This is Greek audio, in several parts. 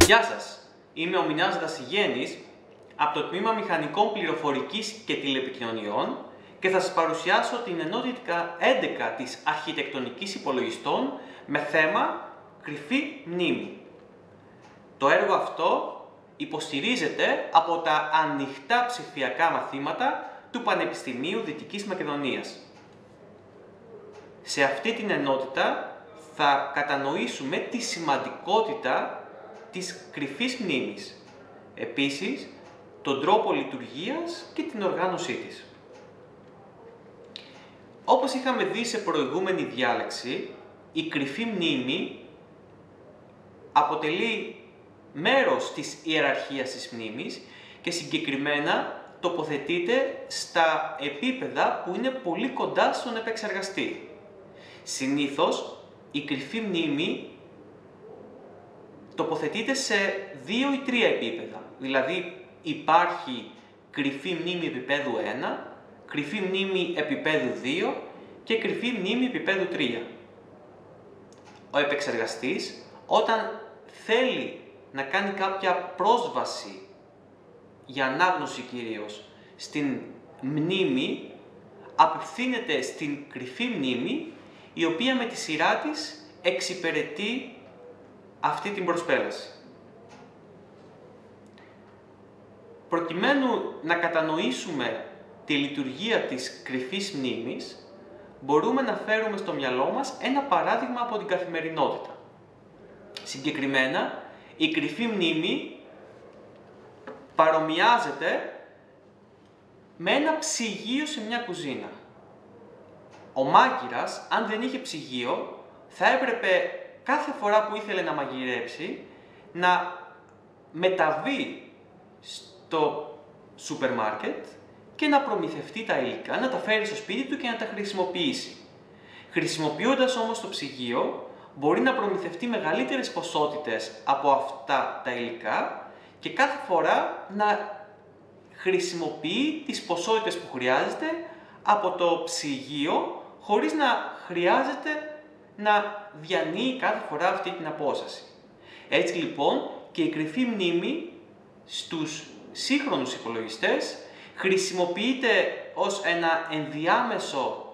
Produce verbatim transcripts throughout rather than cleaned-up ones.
Γεια σας, είμαι ο Μινάς Δασιγέννης από το Τμήμα Μηχανικών Πληροφορικής και Τηλεπικοινωνιών και θα σας παρουσιάσω την ενότητα έντεκα της Αρχιτεκτονικής Υπολογιστών με θέμα Κρυφή μνήμη. Το έργο αυτό υποστηρίζεται από τα ανοιχτά ψηφιακά μαθήματα του Πανεπιστημίου Δυτικής Μακεδονίας. Σε αυτή την ενότητα θα κατανοήσουμε τη σημαντικότητα της κρυφής μνήμης, επίσης τον τρόπο λειτουργίας και την οργάνωσή της. Όπως είχαμε δει σε προηγούμενη διάλεξη, η κρυφή μνήμη αποτελεί μέρος της ιεραρχίας της μνήμης και συγκεκριμένα τοποθετείται στα επίπεδα που είναι πολύ κοντά στον επεξεργαστή. Συνήθως, η κρυφή μνήμη τοποθετείται σε δύο ή τρία επίπεδα. Δηλαδή, υπάρχει κρυφή μνήμη επίπεδου ένα, κρυφή μνήμη επίπεδου δύο και κρυφή μνήμη επίπεδου τρία. Ο επεξεργαστής, όταν θέλει να κάνει κάποια πρόσβαση, για ανάγνωση κυρίως, στην μνήμη, απευθύνεται στην κρυφή μνήμη, η οποία με τη σειρά της εξυπηρετεί αυτή την προσπέλαση. Προκειμένου να κατανοήσουμε τη λειτουργία της κρυφής μνήμης, μπορούμε να φέρουμε στο μυαλό μας ένα παράδειγμα από την καθημερινότητα. Συγκεκριμένα, η κρυφή μνήμη παρομοιάζεται με ένα ψυγείο σε μια κουζίνα. Ο μάγειρας, αν δεν είχε ψυγείο, θα έπρεπε κάθε φορά που ήθελε να μαγειρέψει να μεταβεί στο σούπερ μάρκετ και να προμηθευτεί τα υλικά, να τα φέρει στο σπίτι του και να τα χρησιμοποιήσει. Χρησιμοποιώντας όμως το ψυγείο, μπορεί να προμηθευτεί μεγαλύτερες ποσότητες από αυτά τα υλικά και κάθε φορά να χρησιμοποιεί τις ποσότητες που χρειάζεται από το ψυγείο, χωρίς να χρειάζεται να διανύει κάθε φορά αυτή την απόσταση. Έτσι λοιπόν και η κρυφή μνήμη στους σύγχρονους υπολογιστές χρησιμοποιείται ως ένα ενδιάμεσο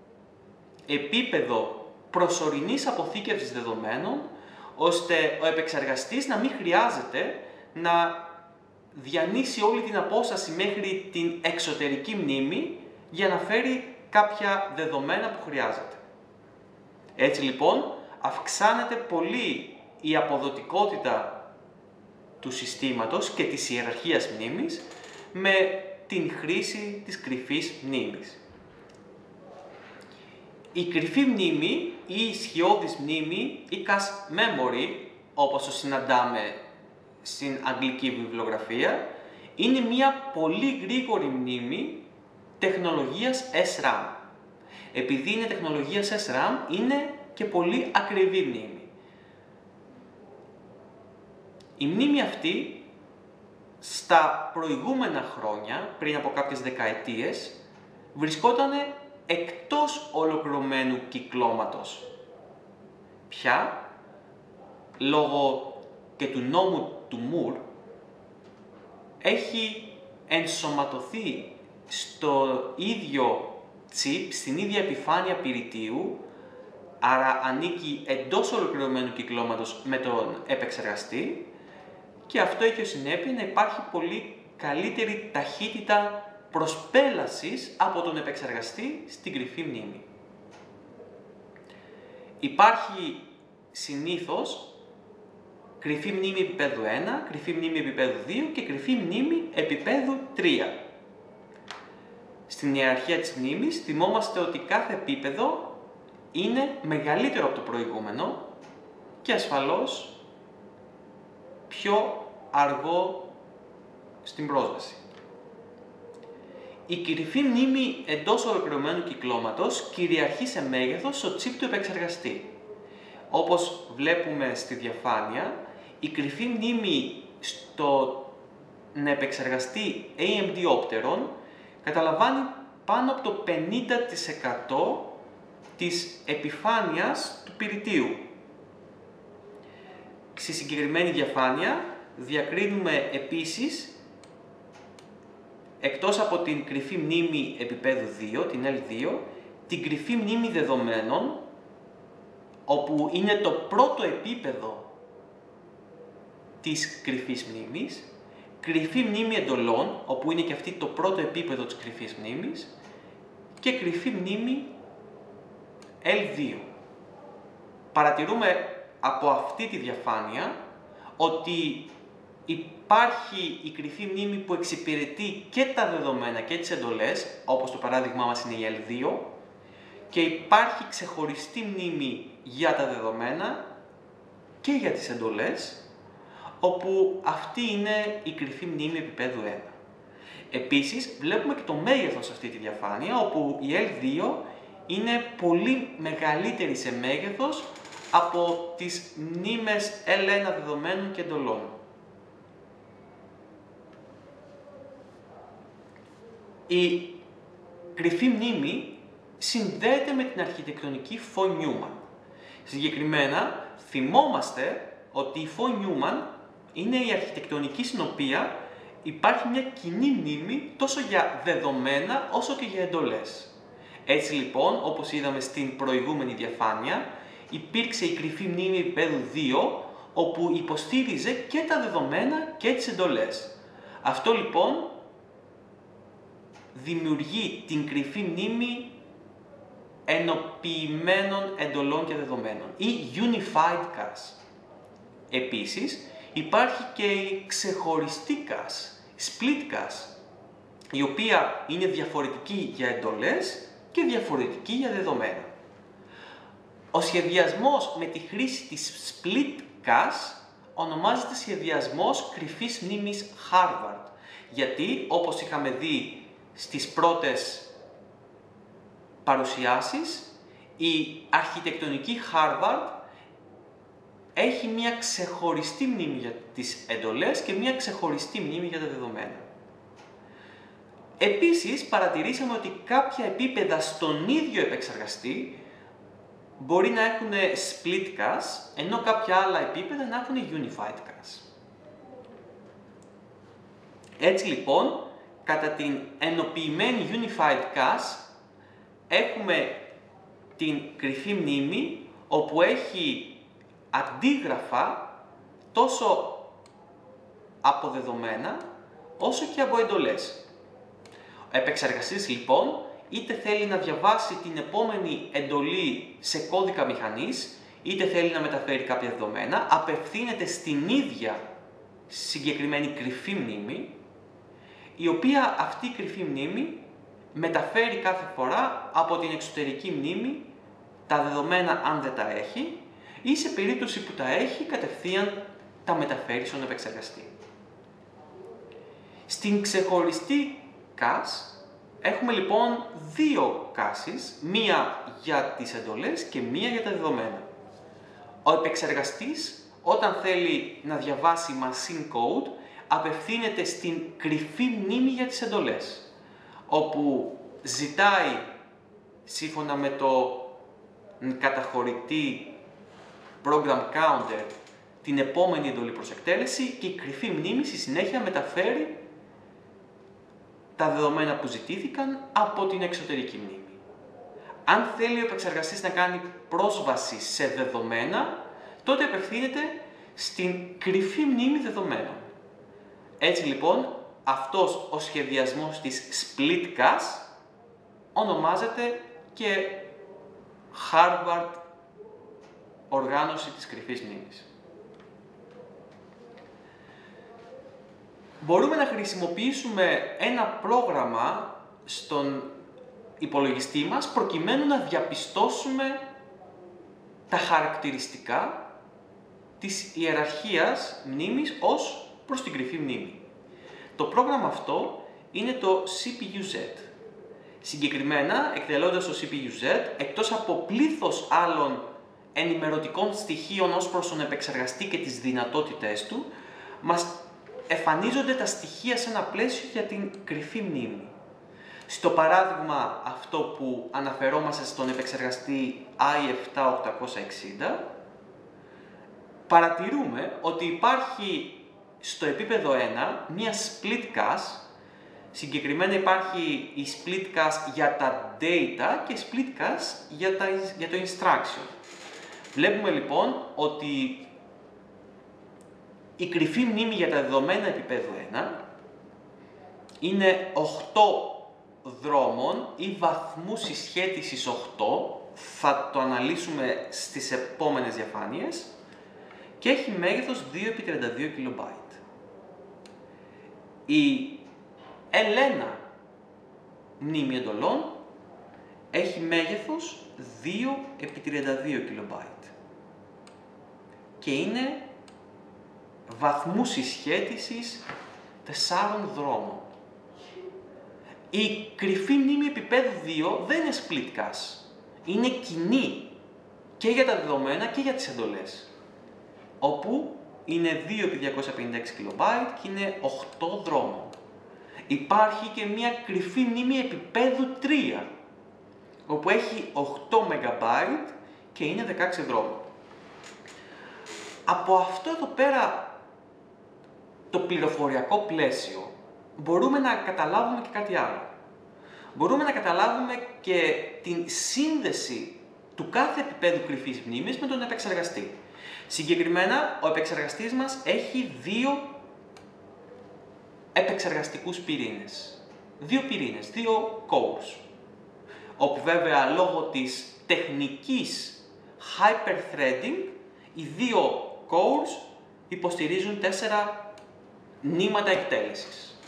επίπεδο προσωρινής αποθήκευσης δεδομένων, ώστε ο επεξεργαστής να μην χρειάζεται να διανύσει όλη την απόσταση μέχρι την εξωτερική μνήμη για να φέρει κάποια δεδομένα που χρειάζεται. Έτσι λοιπόν, αυξάνεται πολύ η αποδοτικότητα του συστήματος και της ιεραρχίας μνήμης με την χρήση της κρυφής μνήμης. Η κρυφή μνήμη ή η ισχυώδης μνήμη ή cache memory, όπως το συναντάμε στην αγγλική βιβλιογραφία, είναι μια πολύ γρήγορη μνήμη τεχνολογίας ες ραμ. Επειδή είναι τεχνολογίας ες ραμ, είναι και πολύ ακριβή μνήμη. Η μνήμη αυτή, στα προηγούμενα χρόνια, πριν από κάποιες δεκαετίες, βρισκόταν εκτός ολοκληρωμένου κυκλώματος. Πια, λόγω και του νόμου του Μουρ, έχει ενσωματωθεί στο ίδιο chip, στην ίδια επιφάνεια πυρητίου, άρα ανήκει εντός ολοκληρωμένου κυκλώματος με τον επεξεργαστή και αυτό έχει ως συνέπεια να υπάρχει πολύ καλύτερη ταχύτητα προσπέλασης από τον επεξεργαστή στην κρυφή μνήμη. Υπάρχει συνήθως κρυφή μνήμη επίπεδου ένα, κρυφή μνήμη επίπεδου δύο και κρυφή μνήμη επίπεδου τρία. Στην ιεραρχία της μνήμης θυμόμαστε ότι κάθε επίπεδο είναι μεγαλύτερο από το προηγούμενο και ασφαλώς πιο αργό στην πρόσβαση. Η κρυφή μνήμη εντός ολοκληρωμένου κυκλώματος κυριαρχεί σε μέγεθος στο chip του επεξεργαστή. Όπως βλέπουμε στη διαφάνεια, η κρυφή μνήμη στον επεξεργαστή έι εμ ντι Opteron καταλαμβάνει πάνω από το πενήντα τοις εκατό της επιφάνειας του πυρητίου. στη συγκεκριμένη διαφάνεια διακρίνουμε επίσης, εκτός από την κρυφή μνήμη επίπεδου δύο, την ελ δύο, την κρυφή μνήμη δεδομένων, όπου είναι το πρώτο επίπεδο της κρυφής μνήμης, κρυφή μνήμη εντολών, όπου είναι και αυτή το πρώτο επίπεδο της κρυφής μνήμης, και κρυφή μνήμη ελ δύο. Παρατηρούμε από αυτή τη διαφάνεια ότι υπάρχει η κρυφή μνήμη που εξυπηρετεί και τα δεδομένα και τις εντολές, όπως το παράδειγμά μας είναι η ελ δύο, και υπάρχει ξεχωριστή μνήμη για τα δεδομένα και για τις εντολές, όπου αυτή είναι η κρυφή μνήμη επίπεδου ένα. Επίσης, βλέπουμε και το μέγεθος σε αυτή τη διαφάνεια, όπου η ελ δύο είναι πολύ μεγαλύτερη σε μέγεθος από τις μνήμες ελ ένα δεδομένων και εντολών. Η κρυφή μνήμη συνδέεται με την αρχιτεκτονική von Neumann. Συγκεκριμένα, θυμόμαστε ότι η von Neumann είναι η αρχιτεκτονική στην οποία υπάρχει μια κοινή μνήμη τόσο για δεδομένα όσο και για εντολές. Έτσι λοιπόν, όπως είδαμε στην προηγούμενη διαφάνεια, υπήρξε η κρυφή μνήμη επίπεδου δύο, όπου υποστήριζε και τα δεδομένα και τις εντολές. Αυτό λοιπόν δημιουργεί την κρυφή μνήμη ενοποιημένων εντολών και δεδομένων, ή Unified Cache. Επίσης, υπάρχει και η ξεχωριστή cache, Split Cache, η οποία είναι διαφορετική για εντολές και διαφορετική για δεδομένα. Ο σχεδιασμός με τη χρήση της Split Cache ονομάζεται σχεδιασμός κρυφής μνήμης Harvard, γιατί, όπως είχαμε δει στις πρώτες παρουσιάσεις, η αρχιτεκτονική Harvard έχει μια ξεχωριστή μνήμη για τις εντολές και μια ξεχωριστή μνήμη για τα δεδομένα. Επίσης, παρατηρήσαμε ότι κάποια επίπεδα στον ίδιο επεξεργαστή μπορεί να έχουν split cache, ενώ κάποια άλλα επίπεδα να έχουν unified cache. Έτσι λοιπόν, κατά την ενοποιημένη unified cache, έχουμε την κρυφή μνήμη, όπου έχει αντίγραφα τόσο από δεδομένα, όσο και από εντολές. Ο επεξεργαστής λοιπόν είτε θέλει να διαβάσει την επόμενη εντολή σε κώδικα μηχανής, είτε θέλει να μεταφέρει κάποια δεδομένα, απευθύνεται στην ίδια συγκεκριμένη κρυφή μνήμη, η οποία αυτή η κρυφή μνήμη μεταφέρει κάθε φορά από την εξωτερική μνήμη τα δεδομένα αν δεν τα έχει, ή σε περίπτωση που τα έχει, κατευθείαν τα μεταφέρει στον επεξεργαστή. Στην ξεχωριστή cache έχουμε λοιπόν δύο caches, μία για τις εντολές και μία για τα δεδομένα. Ο επεξεργαστής, όταν θέλει να διαβάσει machine code, απευθύνεται στην κρυφή μνήμη για τις εντολές, όπου ζητάει, σύμφωνα με το καταχωρητή program counter, την επόμενη εντολή προς εκτέλεση, και η κρυφή μνήμη στη συνέχεια μεταφέρει τα δεδομένα που ζητήθηκαν από την εξωτερική μνήμη. Αν θέλει ο επεξεργαστής να κάνει πρόσβαση σε δεδομένα, τότε απευθύνεται στην κρυφή μνήμη δεδομένων. Έτσι λοιπόν, αυτός ο σχεδιασμός της split cache ονομάζεται και Harvard οργάνωση της κρυφής μνήμης. Μπορούμε να χρησιμοποιήσουμε ένα πρόγραμμα στον υπολογιστή μας προκειμένου να διαπιστώσουμε τα χαρακτηριστικά της ιεραρχίας μνήμης ως προς την κρυφή μνήμη. Το πρόγραμμα αυτό είναι το σι πι γιου ζετ. Συγκεκριμένα, εκτελώντας το σι πι γιου ζετ, εκτός από πλήθος άλλων ενημερωτικών στοιχείων ως προς τον επεξεργαστή και τις δυνατότητες του, μας εμφανίζονται τα στοιχεία σε ένα πλαίσιο για την κρυφή μνήμη. Στο παράδειγμα αυτό που αναφερόμαστε στον επεξεργαστή άι επτά οκτακόσια εξήντα, παρατηρούμε ότι υπάρχει στο επίπεδο ένα μία split cache. Συγκεκριμένα υπάρχει η split cache για τα data και split cache για, τα, για το instruction. Βλέπουμε λοιπόν ότι η κρυφή μνήμη για τα δεδομένα επίπεδου ένα είναι οκτώ δρόμων ή βαθμού συσχέτισης οκτώ, θα το αναλύσουμε στις επόμενες διαφάνειες, και έχει μέγεθος δύο επί τριάντα δύο κιλομπάιτ. Η ελ ένα μνήμη εντολών έχει μέγεθος δύο επί τριάντα δύο κιλομπάιτ και είναι βαθμού συσχέτισης τεσσάρων δρόμων. Η κρυφή μνήμη επίπεδου δύο δεν είναι split cache. Είναι κοινή και για τα δεδομένα και για τις εντολές, όπου είναι δύο επί διακόσια πενήντα έξι κιλομπάιτ και είναι οκτώ δρόμων. Υπάρχει και μια κρυφή μνήμη επίπεδου τρία, όπου έχει οκτώ μεγαμπάιτ και είναι δεκαέξι δρόμων. Από αυτό εδώ πέρα το πληροφοριακό πλαίσιο μπορούμε να καταλάβουμε και κάτι άλλο. Μπορούμε να καταλάβουμε και την σύνδεση του κάθε επίπεδου κρυφής μνήμης με τον επεξεργαστή. Συγκεκριμένα, ο επεξεργαστής μας έχει δύο επεξεργαστικούς πυρήνες. Δύο πυρήνες, δύο cores. Όπου βέβαια λόγω της τεχνικής hyperthreading, οι δύο cores υποστηρίζουν τέσσερα νήματα εκτέλεσης.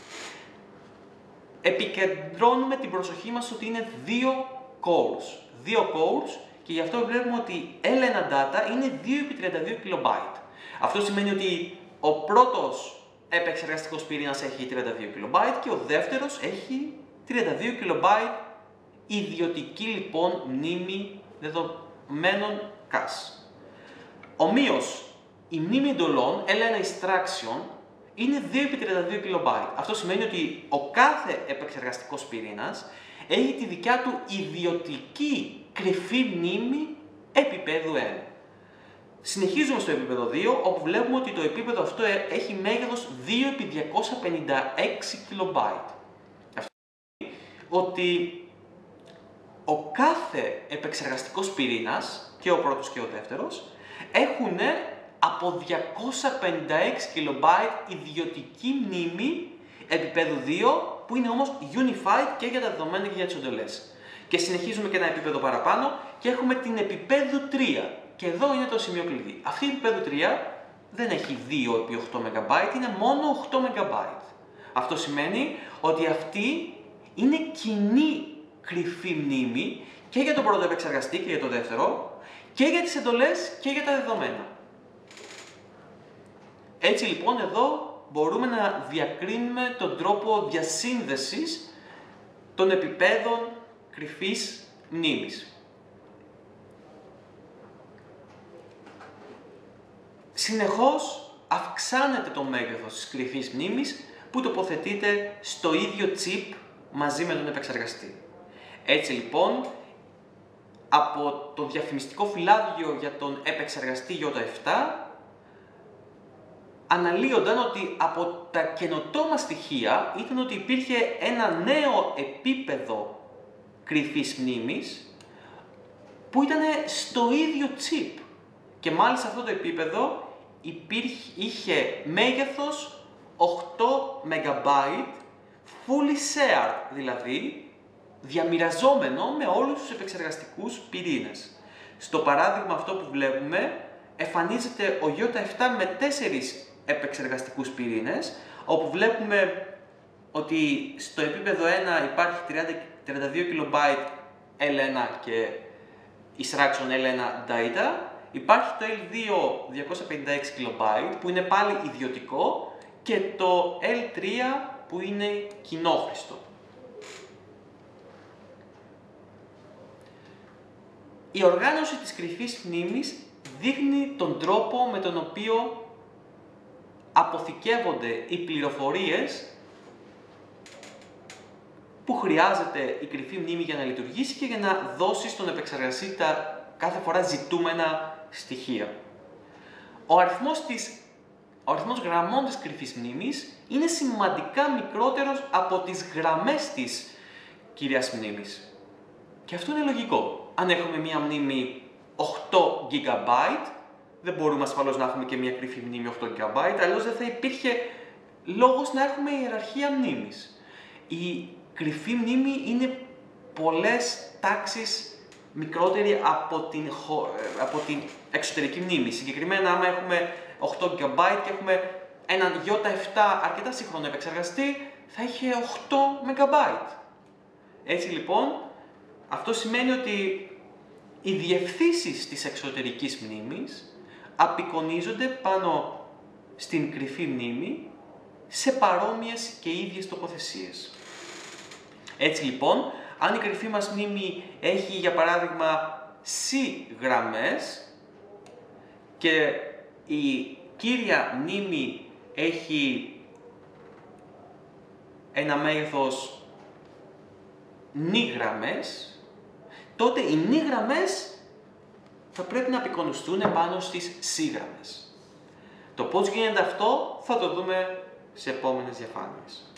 Επικεντρώνουμε την προσοχή μας ότι είναι δύο cores. Δύο cores και γι' αυτό βλέπουμε ότι ελ ένα data είναι δύο επί τριάντα δύο κιλομπάιτ. Αυτό σημαίνει ότι ο πρώτος επεξεργαστικός πυρήνας έχει τριάντα δύο κιλομπάιτ και ο δεύτερος έχει τριάντα δύο κιλομπάιτ ιδιωτική λοιπόν μνήμη δεδομένων cache. Ομοίως, η μνήμη εντολών ελ ένα instruction είναι δύο επί τριάντα δύο κιλομπάιτ. Αυτό σημαίνει ότι ο κάθε επεξεργαστικός πυρήνας έχει τη δικιά του ιδιωτική κρυφή μνήμη επίπεδου ένα. Συνεχίζουμε στο επίπεδο δύο, όπου βλέπουμε ότι το επίπεδο αυτό έχει μέγεθος δύο επί διακόσια πενήντα έξι κιλομπάιτ. Αυτό σημαίνει ότι ο κάθε επεξεργαστικός πυρήνας, και ο πρώτος και ο δεύτερος, έχουν από διακόσια πενήντα έξι κιλομπάιτ ιδιωτική μνήμη επίπεδου δύο, που είναι όμως unified και για τα δεδομένα και για τις εντολές. Και συνεχίζουμε και ένα επίπεδο παραπάνω και έχουμε την επίπεδου τρία. Και εδώ είναι το σημείο κλειδί. Αυτή η επίπεδου τρία δεν έχει δύο επί οκτώ μεγαμπάιτ, είναι μόνο οκτώ μεγαμπάιτ. Αυτό σημαίνει ότι αυτή είναι κοινή κρυφή μνήμη και για τον πρώτο επεξεργαστή και για το δεύτερο, και για τις εντολές και για τα δεδομένα. Έτσι λοιπόν εδώ μπορούμε να διακρίνουμε τον τρόπο διασύνδεσης των επιπέδων κρυφής μνήμης. Συνεχώς αυξάνεται το μέγεθος της κρυφής μνήμης που τοποθετείται στο ίδιο chip μαζί με τον επεξεργαστή. Έτσι λοιπόν, από το διαφημιστικό φυλάδιο για τον επεξεργαστή γιώτα επτά αναλύονταν ότι από τα καινοτόμα στοιχεία ήταν ότι υπήρχε ένα νέο επίπεδο κρυφής μνήμης που ήταν στο ίδιο chip. Και μάλιστα αυτό το επίπεδο υπήρχε, είχε μέγεθος οκτώ μεγαμπάιτ fully shared, δηλαδή διαμοιραζόμενο με όλους τους επεξεργαστικούς πυρήνες. Στο παράδειγμα αυτό που βλέπουμε εμφανίζεται ο γιώτα επτά με τέσσερις επεξεργαστικούς πυρήνες, όπου βλέπουμε ότι στο επίπεδο ένα υπάρχει τριάντα δύο κιλομπάιτ ελ ένα και instruction ελ ένα data, υπάρχει το ελ δύο διακόσια πενήντα έξι κιλομπάιτ που είναι πάλι ιδιωτικό και το ελ τρία που είναι κοινόχρηστο. Η οργάνωση της κρυφής μνήμης δείχνει τον τρόπο με τον οποίο αποθηκεύονται οι πληροφορίες που χρειάζεται η κρυφή μνήμη για να λειτουργήσει και για να δώσει στον επεξεργαστή τα κάθε φορά ζητούμενα στοιχεία. ο αριθμός, της, ο αριθμός γραμμών της κρυφής μνήμης είναι σημαντικά μικρότερος από τις γραμμές της κύριας μνήμης. Και αυτό είναι λογικό. Αν έχουμε μία μνήμη οκτώ τζι μπι, δεν μπορούμε ασφαλώς να έχουμε και μία κρυφή μνήμη οκτώ τζι μπι, αλλιώς δεν θα υπήρχε λόγος να έχουμε ιεραρχία μνήμης. Η κρυφή μνήμη είναι πολλές τάξεις μικρότερη από την, από την εξωτερική μνήμη. Συγκεκριμένα, άμα έχουμε οκτώ τζι μπι και έχουμε έναν γιου επτά αρκετά σύγχρονο επεξεργαστή, θα είχε οκτώ μεγα μπάιτ. Έτσι λοιπόν, αυτό σημαίνει ότι οι διευθύνσεις της εξωτερικής μνήμης απεικονίζονται πάνω στην κρυφή μνήμη σε παρόμοιες και ίδιες τοποθεσίες. Έτσι λοιπόν, αν η κρυφή μας μνήμη έχει για παράδειγμα C γραμμές και η κύρια μνήμη έχει ένα μέγεθος νη γραμμές, τότε οι νη γραμμές θα πρέπει να απεικονιστούν πάνω στις C γραμμές. Το πώς γίνεται αυτό θα το δούμε σε επόμενες διαφάνειες.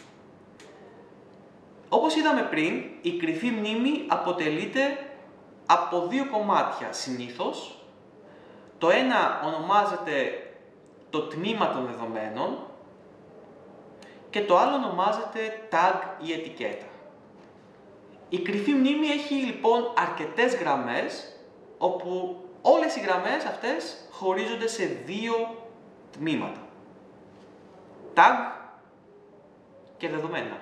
Όπως είδαμε πριν, η κρυφή μνήμη αποτελείται από δύο κομμάτια συνήθως. Το ένα ονομάζεται το τμήμα των δεδομένων και το άλλο ονομάζεται tag ή ετικέτα. Η κρυφή μνήμη έχει λοιπόν αρκετές γραμμές, όπου όλες οι γραμμές αυτές χωρίζονται σε δύο τμήματα. Tag και δεδομένα.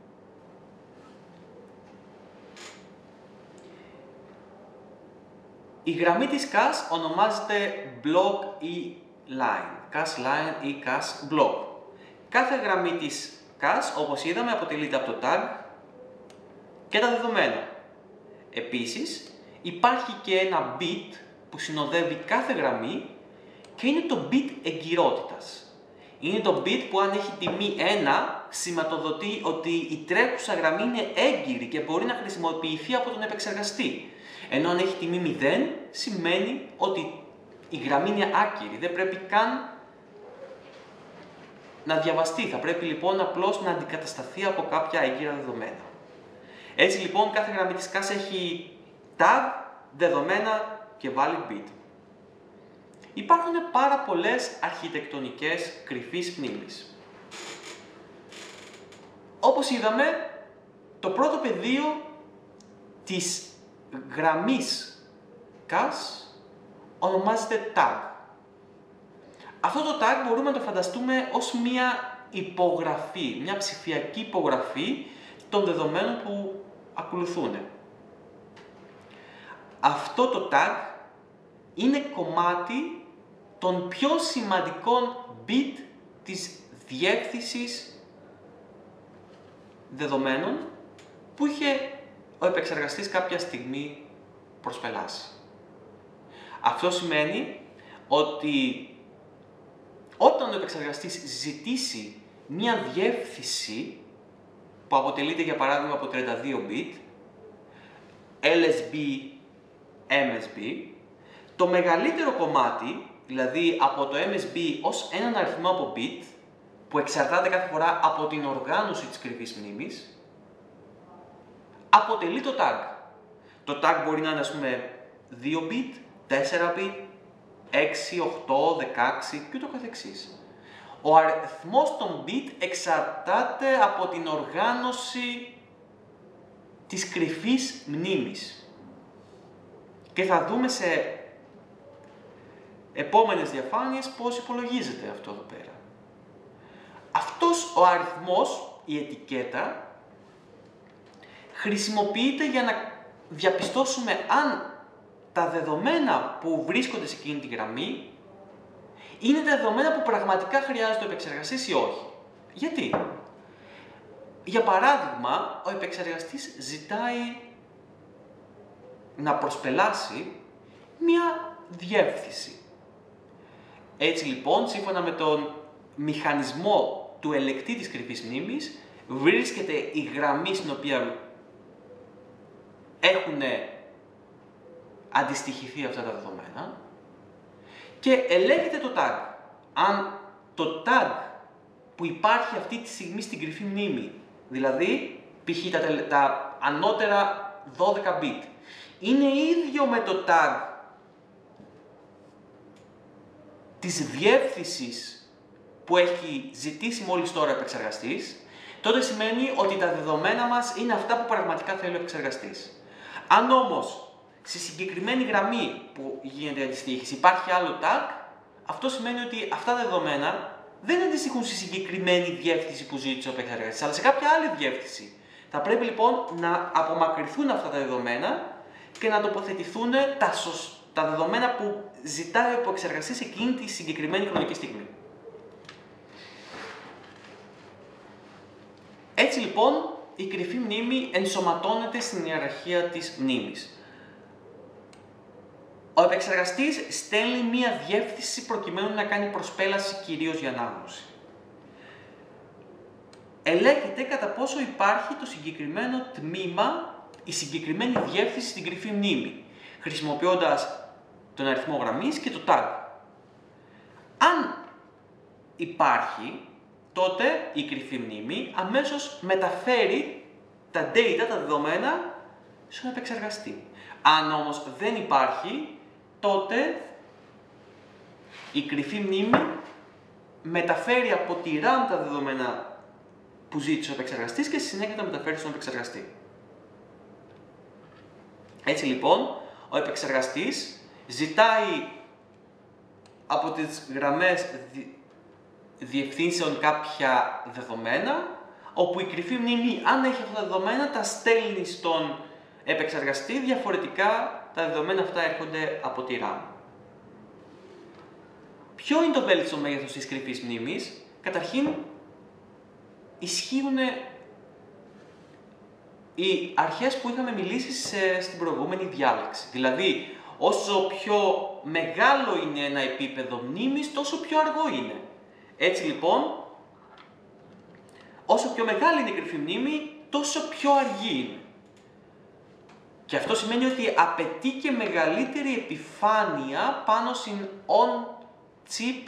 Η γραμμή της cache ονομάζεται block ή line, cache line ή cache block. Κάθε γραμμή της cache, όπως είδαμε, αποτελείται από το tag και τα δεδομένα. Επίσης, υπάρχει και ένα bit που συνοδεύει κάθε γραμμή και είναι το bit εγκυρότητας. Είναι το bit που αν έχει τιμή ένα, σηματοδοτεί ότι η τρέχουσα γραμμή είναι έγκυρη και μπορεί να χρησιμοποιηθεί από τον επεξεργαστή. Ενώ αν έχει τιμή μηδέν, σημαίνει ότι η γραμμή είναι άκυρη, δεν πρέπει καν να διαβαστεί. Θα πρέπει λοιπόν απλώς να αντικατασταθεί από κάποια έγκυρα δεδομένα. Έτσι λοιπόν κάθε γραμμή της cache έχει tag, δεδομένα και valid bit. Υπάρχουν πάρα πολλές αρχιτεκτονικές κρυφής μνήμης. Όπως είδαμε, το πρώτο πεδίο της γραμμής cache ονομάζεται tag. Αυτό το tag μπορούμε να το φανταστούμε ως μία υπογραφή, μια ψηφιακή υπογραφή των δεδομένων που ακολουθούν. Αυτό το tag είναι κομμάτι των πιο σημαντικών bit της διεύθυνσης δεδομένων που είχε ο επεξεργαστής κάποια στιγμή προσπελάσει. Αυτό σημαίνει ότι όταν ο επεξεργαστής ζητήσει μία διεύθυνση που αποτελείται για παράδειγμα από τριάντα δύο bit, ελ ες μπι, εμ ες μπι, το μεγαλύτερο κομμάτι, δηλαδή από το εμ ες μπι ως έναν αριθμό από bit, που εξαρτάται κάθε φορά από την οργάνωση της κρυφής μνήμης, αποτελεί το tag. Το tag μπορεί να είναι, ας πούμε, δύο bit, τέσσερα bit, έξι, οκτώ, δεκαέξι και ούτω καθεξής. Ο αριθμός των bit εξαρτάται από την οργάνωση της κρυφής μνήμης. Και θα δούμε σε επόμενες διαφάνειες πώς υπολογίζεται αυτό εδώ πέρα. Αυτός ο αριθμός, η ετικέτα, χρησιμοποιείται για να διαπιστώσουμε αν τα δεδομένα που βρίσκονται σε εκείνη τη γραμμή είναι τα δεδομένα που πραγματικά χρειάζεται ο επεξεργαστής ή όχι. Γιατί? Για παράδειγμα, ο επεξεργαστής ζητάει να προσπελάσει μία διεύθυνση. Έτσι λοιπόν, σύμφωνα με τον μηχανισμό του ελεκτή της κρυφής μνήμης, βρίσκεται η γραμμή στην οποία έχουν αντιστοιχηθεί αυτά τα δεδομένα και ελέγχετε το tag. Αν το tag που υπάρχει αυτή τη στιγμή στην κρυφή μνήμη, δηλαδή π.χ. τα, τα ανώτερα δώδεκα bit, είναι ίδιο με το tag της διεύθυνσης που έχει ζητήσει μόλις τώρα ο επεξεργαστής, τότε σημαίνει ότι τα δεδομένα μας είναι αυτά που πραγματικά θέλει ο επεξεργαστής. Αν όμως στη συγκεκριμένη γραμμή που γίνεται η αντιστοίχηση υπάρχει άλλο tag, αυτό σημαίνει ότι αυτά τα δεδομένα δεν αντιστοιχούν στη συγκεκριμένη διεύθυνση που ζήτησε ο επεξεργαστής, αλλά σε κάποια άλλη διεύθυνση. Θα πρέπει λοιπόν να απομακρυνθούν αυτά τα δεδομένα και να τοποθετηθούν τα, σωσ... τα δεδομένα που ζητάει ο επεξεργαστής εκείνη τη συγκεκριμένη χρονική στιγμή. Έτσι λοιπόν η κρυφή μνήμη ενσωματώνεται στην ιεραρχία της μνήμης. Ο επεξεργαστής στέλνει μία διεύθυνση προκειμένου να κάνει προσπέλαση κυρίως για ανάγνωση. Ελέγχεται κατά πόσο υπάρχει το συγκεκριμένο τμήμα, η συγκεκριμένη διεύθυνση στην κρυφή μνήμη, χρησιμοποιώντας τον αριθμό γραμμής και το tag. Αν υπάρχει, τότε η κρυφή μνήμη αμέσως μεταφέρει τα data, τα δεδομένα, στον επεξεργαστή. Αν όμως δεν υπάρχει, τότε η κρυφή μνήμη μεταφέρει από τη RAM τα δεδομένα που ζήτησε ο επεξεργαστής και στη συνέχεια τα μεταφέρει στον επεξεργαστή. Έτσι λοιπόν, ο επεξεργαστής ζητάει από τις γραμμές διευθύνσεων κάποια δεδομένα, όπου η κρυφή μνήμη, αν έχει αυτά τα δεδομένα, τα στέλνει στον επεξεργαστή, διαφορετικά τα δεδομένα αυτά έρχονται από τη RAM. Ποιο είναι το βέλτιστο μέγεθος της κρυφής μνήμης? Καταρχήν, ισχύουν οι αρχές που είχαμε μιλήσει σε, στην προηγούμενη διάλεξη. Δηλαδή, όσο πιο μεγάλο είναι ένα επίπεδο μνήμης, τόσο πιο αργό είναι. Έτσι λοιπόν, όσο πιο μεγάλη είναι η κρυφή μνήμη, τόσο πιο αργή είναι. Και αυτό σημαίνει ότι απαιτεί και μεγαλύτερη επιφάνεια πάνω στην on-chip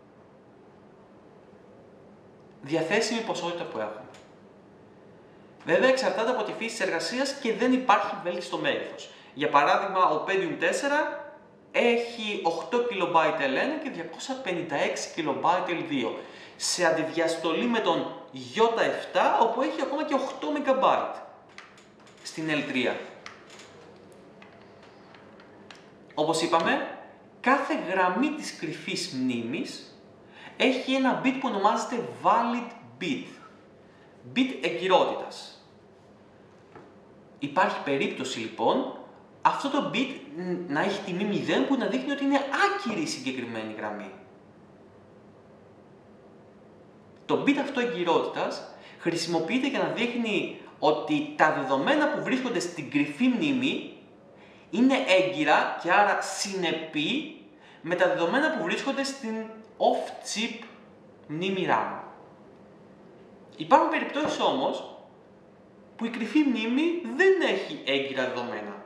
διαθέσιμη ποσότητα που έχουμε. Βέβαια εξαρτάται από τη φύση της εργασίας και δεν υπάρχει βέλτιστο μέγεθος. Για παράδειγμα, ο Pentium τέσσερα έχει οκτώ κιλο μπάιτ ελ ένα και διακόσια πενήντα έξι κιλο μπάιτ ελ δύο, σε αντιδιαστολή με τον γιώτα επτά, όπου έχει ακόμα και οκτώ μεγα μπάιτ στην ελ τρία. Όπως είπαμε, κάθε γραμμή της κρυφής μνήμης έχει ένα bit που ονομάζεται valid bit, bit εγκυρότητας. Υπάρχει περίπτωση λοιπόν αυτό το bit να έχει τιμή μηδέν που να δείχνει ότι είναι άκυρη η συγκεκριμένη γραμμή. Το bit αυτό εγκυρότητας χρησιμοποιείται για να δείχνει ότι τα δεδομένα που βρίσκονται στην κρυφή μνήμη είναι έγκυρα και άρα συνεπή με τα δεδομένα που βρίσκονται στην off-chip μνήμη RAM. Υπάρχουν περιπτώσεις όμως που η κρυφή μνήμη δεν έχει έγκυρα δεδομένα.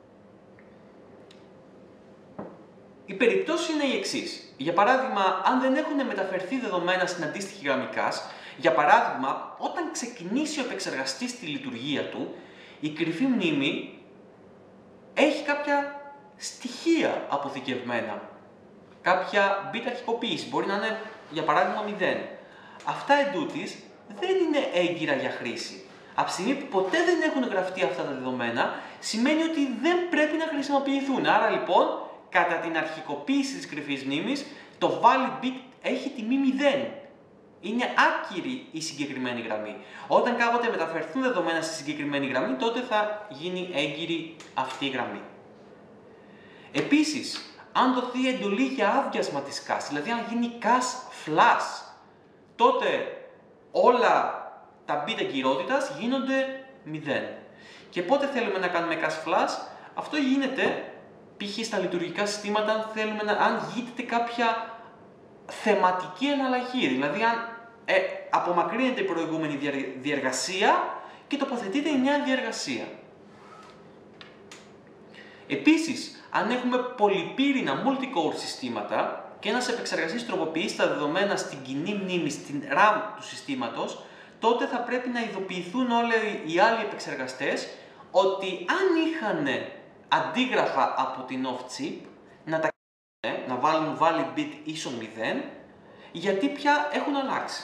Οι περιπτώσεις είναι οι εξής. Για παράδειγμα, αν δεν έχουν μεταφερθεί δεδομένα στην αντίστοιχη γραμμή cache, για παράδειγμα, όταν ξεκινήσει ο επεξεργαστής τη λειτουργία του, η κρυφή μνήμη έχει κάποια στοιχεία αποθηκευμένα, κάποια bit αρχικοποίηση, μπορεί να είναι για παράδειγμα μηδέν. Αυτά εντούτοις δεν είναι έγκυρα για χρήση. Από τη στιγμή που ποτέ δεν έχουν γραφτεί αυτά τα δεδομένα, σημαίνει ότι δεν πρέπει να χρησιμοποιηθούν. Άρα λοιπόν, κατά την αρχικοποίηση της κρυφής μνήμης, το valid bit έχει τιμή μηδέν. Είναι άκυρη η συγκεκριμένη γραμμή. Όταν κάποτε μεταφερθούν δεδομένα στη συγκεκριμένη γραμμή, τότε θα γίνει έγκυρη αυτή η γραμμή. Επίσης, αν δοθεί εντολή για άδειασμα της cache, δηλαδή αν γίνει cache flash, τότε όλα τα bit εγκυρότητας γίνονται μηδέν. Και πότε θέλουμε να κάνουμε cache flash? Αυτό γίνεται π.χ. στα λειτουργικά συστήματα, αν, θέλουμε να, αν γίνεται κάποια θεματική εναλλαγή, δηλαδή αν ε, απομακρύνεται η προηγούμενη διεργασία και τοποθετείται η νέα διεργασία. Επίσης, αν έχουμε πολυπύρινα multi-core συστήματα και ένας επεξεργαστής τροποποιήσει τα δεδομένα στην κοινή μνήμη, στην RAM του συστήματος, τότε θα πρέπει να ειδοποιηθούν όλοι οι άλλοι επεξεργαστές ότι αν είχαν αντίγραφα από την off-chip, να τα να βάλουν valid bit ίσον μηδέν, γιατί πια έχουν αλλάξει.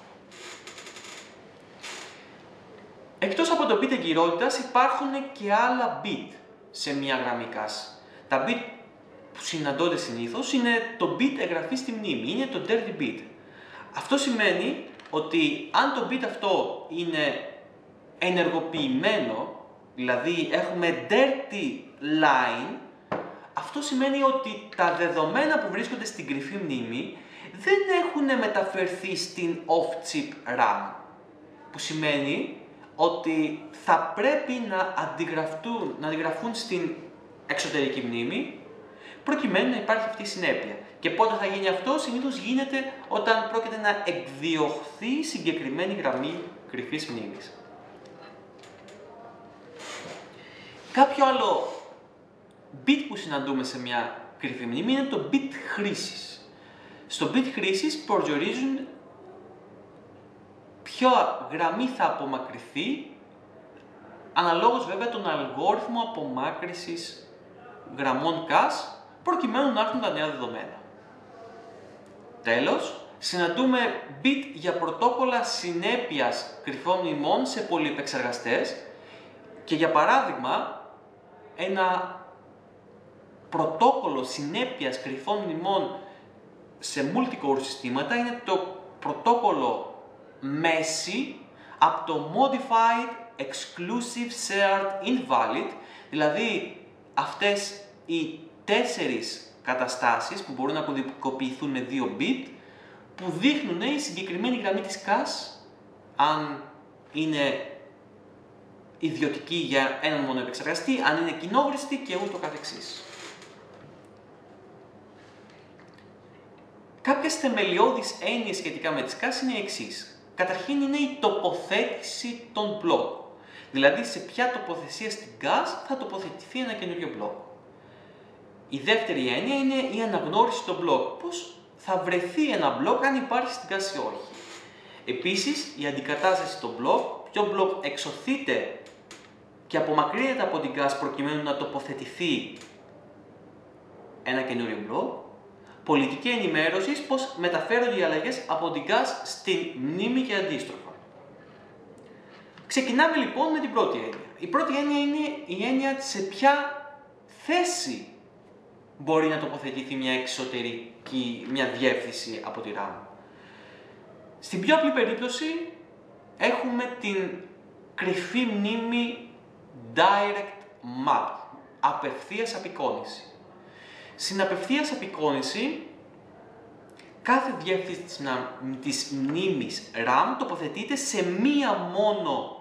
Εκτός από το bit εγκυρότητας υπάρχουν και άλλα bit σε μια γραμμή cache. Τα bit που συναντώνται συνήθως είναι το bit εγγραφή στη μνήμη, είναι το dirty bit. Αυτό σημαίνει ότι αν το bit αυτό είναι ενεργοποιημένο, δηλαδή έχουμε dirty line, αυτό σημαίνει ότι τα δεδομένα που βρίσκονται στην κρυφή μνήμη δεν έχουν μεταφερθεί στην off-chip RAM, που σημαίνει ότι θα πρέπει να αντιγραφούν, να αντιγραφούν στην εξωτερική μνήμη προκειμένου να υπάρχει αυτή η συνέπεια. Και πότε θα γίνει αυτό? Συνήθως γίνεται όταν πρόκειται να εκδιωχθεί συγκεκριμένη γραμμή κρυφής μνήμης. Κάποιο άλλο bit που συναντούμε σε μια κρυφή μνήμη είναι το bit χρήσης. Στο bit χρήσης προσδιορίζουν ποια γραμμή θα απομακρυνθεί, αναλόγως βέβαια τον αλγόριθμο απομάκρυνσης γραμμών cache, προκειμένου να έρθουν τα νέα δεδομένα. Τέλος, συναντούμε bit για πρωτόκολλα συνέπειας κρυφών μνημών σε πολυεπεξεργαστές και για παράδειγμα ένα πρωτόκολλο συνέπειας κρυφών μνημών σε multi-core συστήματα είναι το πρωτόκολλο μέση από το Modified Exclusive Shared Invalid, δηλαδή αυτές οι τέσσερις καταστάσεις που μπορούν να κωδικοποιηθούν με δύο bit, που δείχνουν η συγκεκριμένη γραμμή της cache, αν είναι ιδιωτική για έναν μόνο επεξεργαστή, αν είναι κοινόχρηστη και ούτω καθεξής. Κάποιες θεμελιώδεις έννοιες σχετικά με τις cache είναι οι εξής. Καταρχήν είναι η τοποθέτηση των μπλοκ. Δηλαδή σε ποια τοποθεσία στην cache θα τοποθετηθεί ένα καινούριο μπλοκ. Η δεύτερη έννοια είναι η αναγνώριση των μπλοκ. Πώς θα βρεθεί ένα μπλοκ αν υπάρχει στην cache ή όχι. Επίσης, η αντικατάσταση των μπλοκ, ποιο μπλοκ εξωθείται και απομακρύνεται από την cache προκειμένου να τοποθετηθεί ένα καινούριο μπλοκ. Πολιτική ενημέρωση, πώς μεταφέρονται οι αλλαγές από την cache στην μνήμη και αντίστροφα. Ξεκινάμε λοιπόν με την πρώτη έννοια. Η πρώτη έννοια είναι η έννοια σε ποια θέση μπορεί να τοποθετηθεί μια εξωτερική, μια διεύθυνση από τη RAM. Στην πιο απλή περίπτωση έχουμε την κρυφή μνήμη Direct Map, απευθείας απεικόνηση. Στην απευθείας απεικόνηση, κάθε διεύθυνση της μνήμης RAM τοποθετείται σε μία μόνο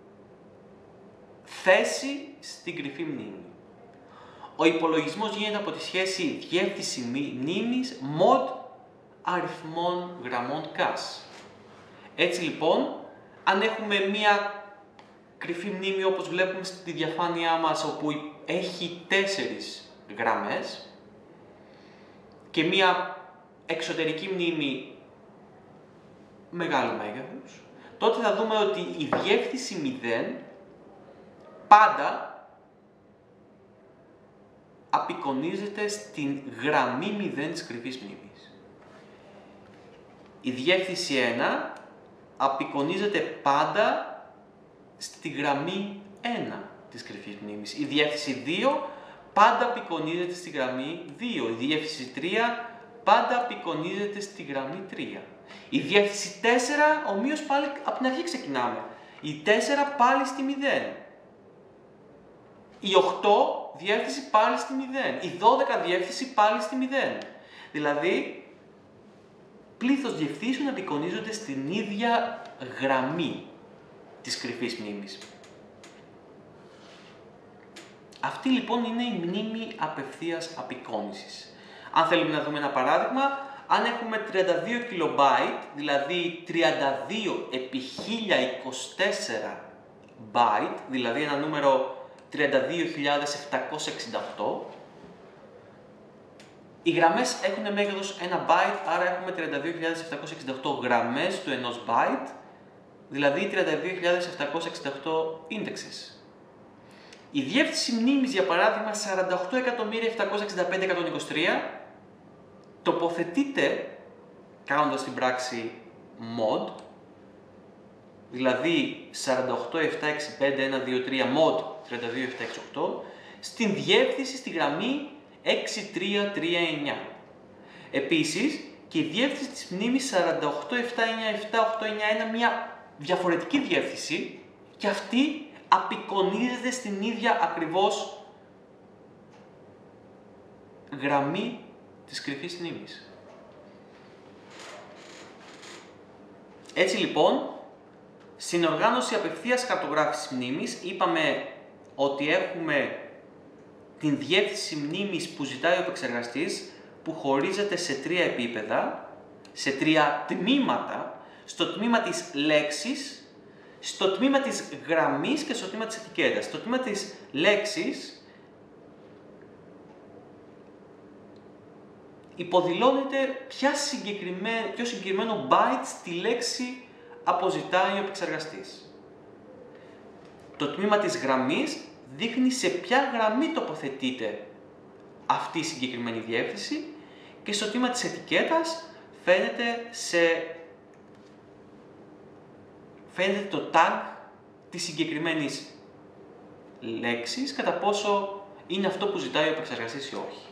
θέση στην κρυφή μνήμη. Ο υπολογισμός γίνεται από τη σχέση διεύθυνση μνήμης mod αριθμών γραμμών cache. Έτσι λοιπόν, αν έχουμε μία κρυφή μνήμη όπως βλέπουμε στη διαφάνειά μας, όπου έχει τέσσερις γραμμές, και μία εξωτερική μνήμη μεγάλου μέγεθους, τότε θα δούμε ότι η διεύθυνση μηδέν πάντα απεικονίζεται στην γραμμή μηδέν της κρυφής μνήμης. Η διεύθυνση ένα απεικονίζεται πάντα στη γραμμή ένα της κρυφής μνήμης. Η διεύθυνση δύο πάντα απεικονίζεται στη γραμμή δύο. Η διεύθυνση τρία πάντα απεικονίζεται στη γραμμή τρία. Η διεύθυνση τέσσερα, ομοίως πάλι από την αρχή ξεκινάμε. Η τέσσερα πάλι στη μηδέν. Η οκτώ διεύθυνση πάλι στη μηδέν. Η δώδεκα διεύθυνση πάλι στη μηδέν. Δηλαδή, πλήθος διευθύνσεων απεικονίζονται στην ίδια γραμμή της κρυφής μνήμης. Αυτή λοιπόν είναι η μνήμη απευθείας απεικόνησης. Αν θέλουμε να δούμε ένα παράδειγμα, αν έχουμε τριάντα δύο κιλομπάιτ, δηλαδή τριάντα δύο επί χίλια είκοσι τέσσερα byte, δηλαδή ένα νούμερο τριάντα δύο χιλιάδες επτακόσια εξήντα οκτώ. Οι γραμμές έχουν μέγεθος ένα byte, άρα έχουμε τριάντα δύο χιλιάδες επτακόσια εξήντα οκτώ γραμμές του ενός byte, δηλαδή τριάντα δύο χιλιάδες επτακόσια εξήντα οκτώ indexes. Η διεύθυνση μνήμης, για παράδειγμα, σαράντα οκτώ εκατομμύρια επτακόσια εξήντα πέντε χιλιάδες εκατόν είκοσι τρία, τοποθετείται κάνοντας την πράξη mod, δηλαδή σαράντα οκτώ επτακόσια εξήντα πέντε χιλιάδες εκατόν είκοσι τρία mod τριάντα δύο χιλιάδες επτακόσια είκοσι οκτώ, στην διεύθυνση στη γραμμή έξι τρία τρία εννιά. Επίσης, και η διεύθυνση της μνήμης σαράντα οκτώ επτακόσια ενενήντα επτά οκτακόσια ενενήντα ένα, μια διαφορετική διεύθυνση, και αυτή απεικονίζεται στην ίδια ακριβώς γραμμή της κρυφής μνήμης. Έτσι λοιπόν, στην οργάνωση απευθείας χαρτογράφησης μνήμης είπαμε ότι έχουμε την διεύθυνση μνήμης που ζητάει ο επεξεργαστής, που χωρίζεται σε τρία επίπεδα, σε τρία τμήματα: στο τμήμα της λέξης, στο τμήμα της γραμμής και στο τμήμα της ετικέτας. Στο τμήμα της λέξης υποδηλώνεται ποια συγκεκριμένο, ποιο συγκεκριμένο byte στη λέξη αποζητάει ο επεξεργαστής. Το τμήμα της γραμμής δείχνει σε ποια γραμμή τοποθετείται αυτή η συγκεκριμένη διεύθυνση, και στο τμήμα της ετικέτας φαίνεται, σε... φαίνεται το tag της συγκεκριμένης λέξης, κατά πόσο είναι αυτό που ζητάει ο επεξεργαστής ή όχι.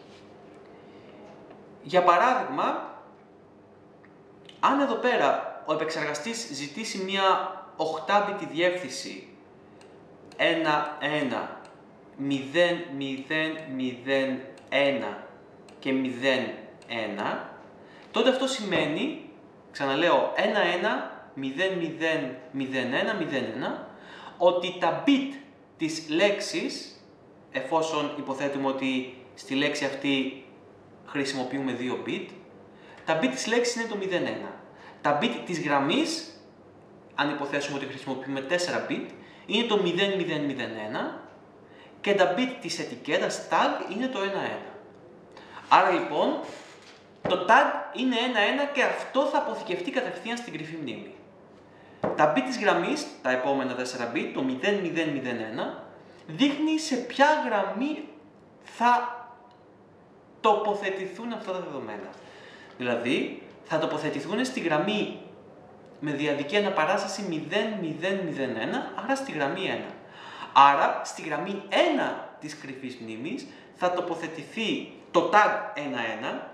Για παράδειγμα, αν εδώ πέρα ο επεξεργαστής ζητήσει μια οκτώ bit διεύθυνση ένα ένα μηδέν μηδέν μηδέν ένα και μηδέν ένα, τότε αυτό σημαίνει, ξαναλέω, ένα ένα μηδέν μηδέν μηδέν ένα μηδέν ένα, ότι τα bit της λέξης, εφόσον υποθέτουμε ότι στη λέξη αυτή χρησιμοποιούμε δύο bit, τα bit της λέξης είναι το μηδέν ένα. Τα bit της γραμμής, αν υποθέσουμε ότι χρησιμοποιούμε τέσσερα bit, είναι το μηδέν μηδέn μηδέν ένα, και τα bit της ετικέτας tag είναι το ένα ένα. Άρα λοιπόν, το tag είναι ένα ένα και αυτό θα αποθηκευτεί κατευθείαν στην κρυφή μνήμη. Τα bit της γραμμής, τα επόμενα τέσσερα bit, το μηδέν μηδέν μηδέν ένα, δείχνει σε ποια γραμμή θα τοποθετηθούν αυτά τα δεδομένα. Δηλαδή, θα τοποθετηθούν στη γραμμή με διαδική αναπαράσταση μηδέν μηδέν μηδέν ένα, άρα στη γραμμή ένα. Άρα, στη γραμμή ένα της κρυφής μνήμης θα τοποθετηθεί το tag ένα ένα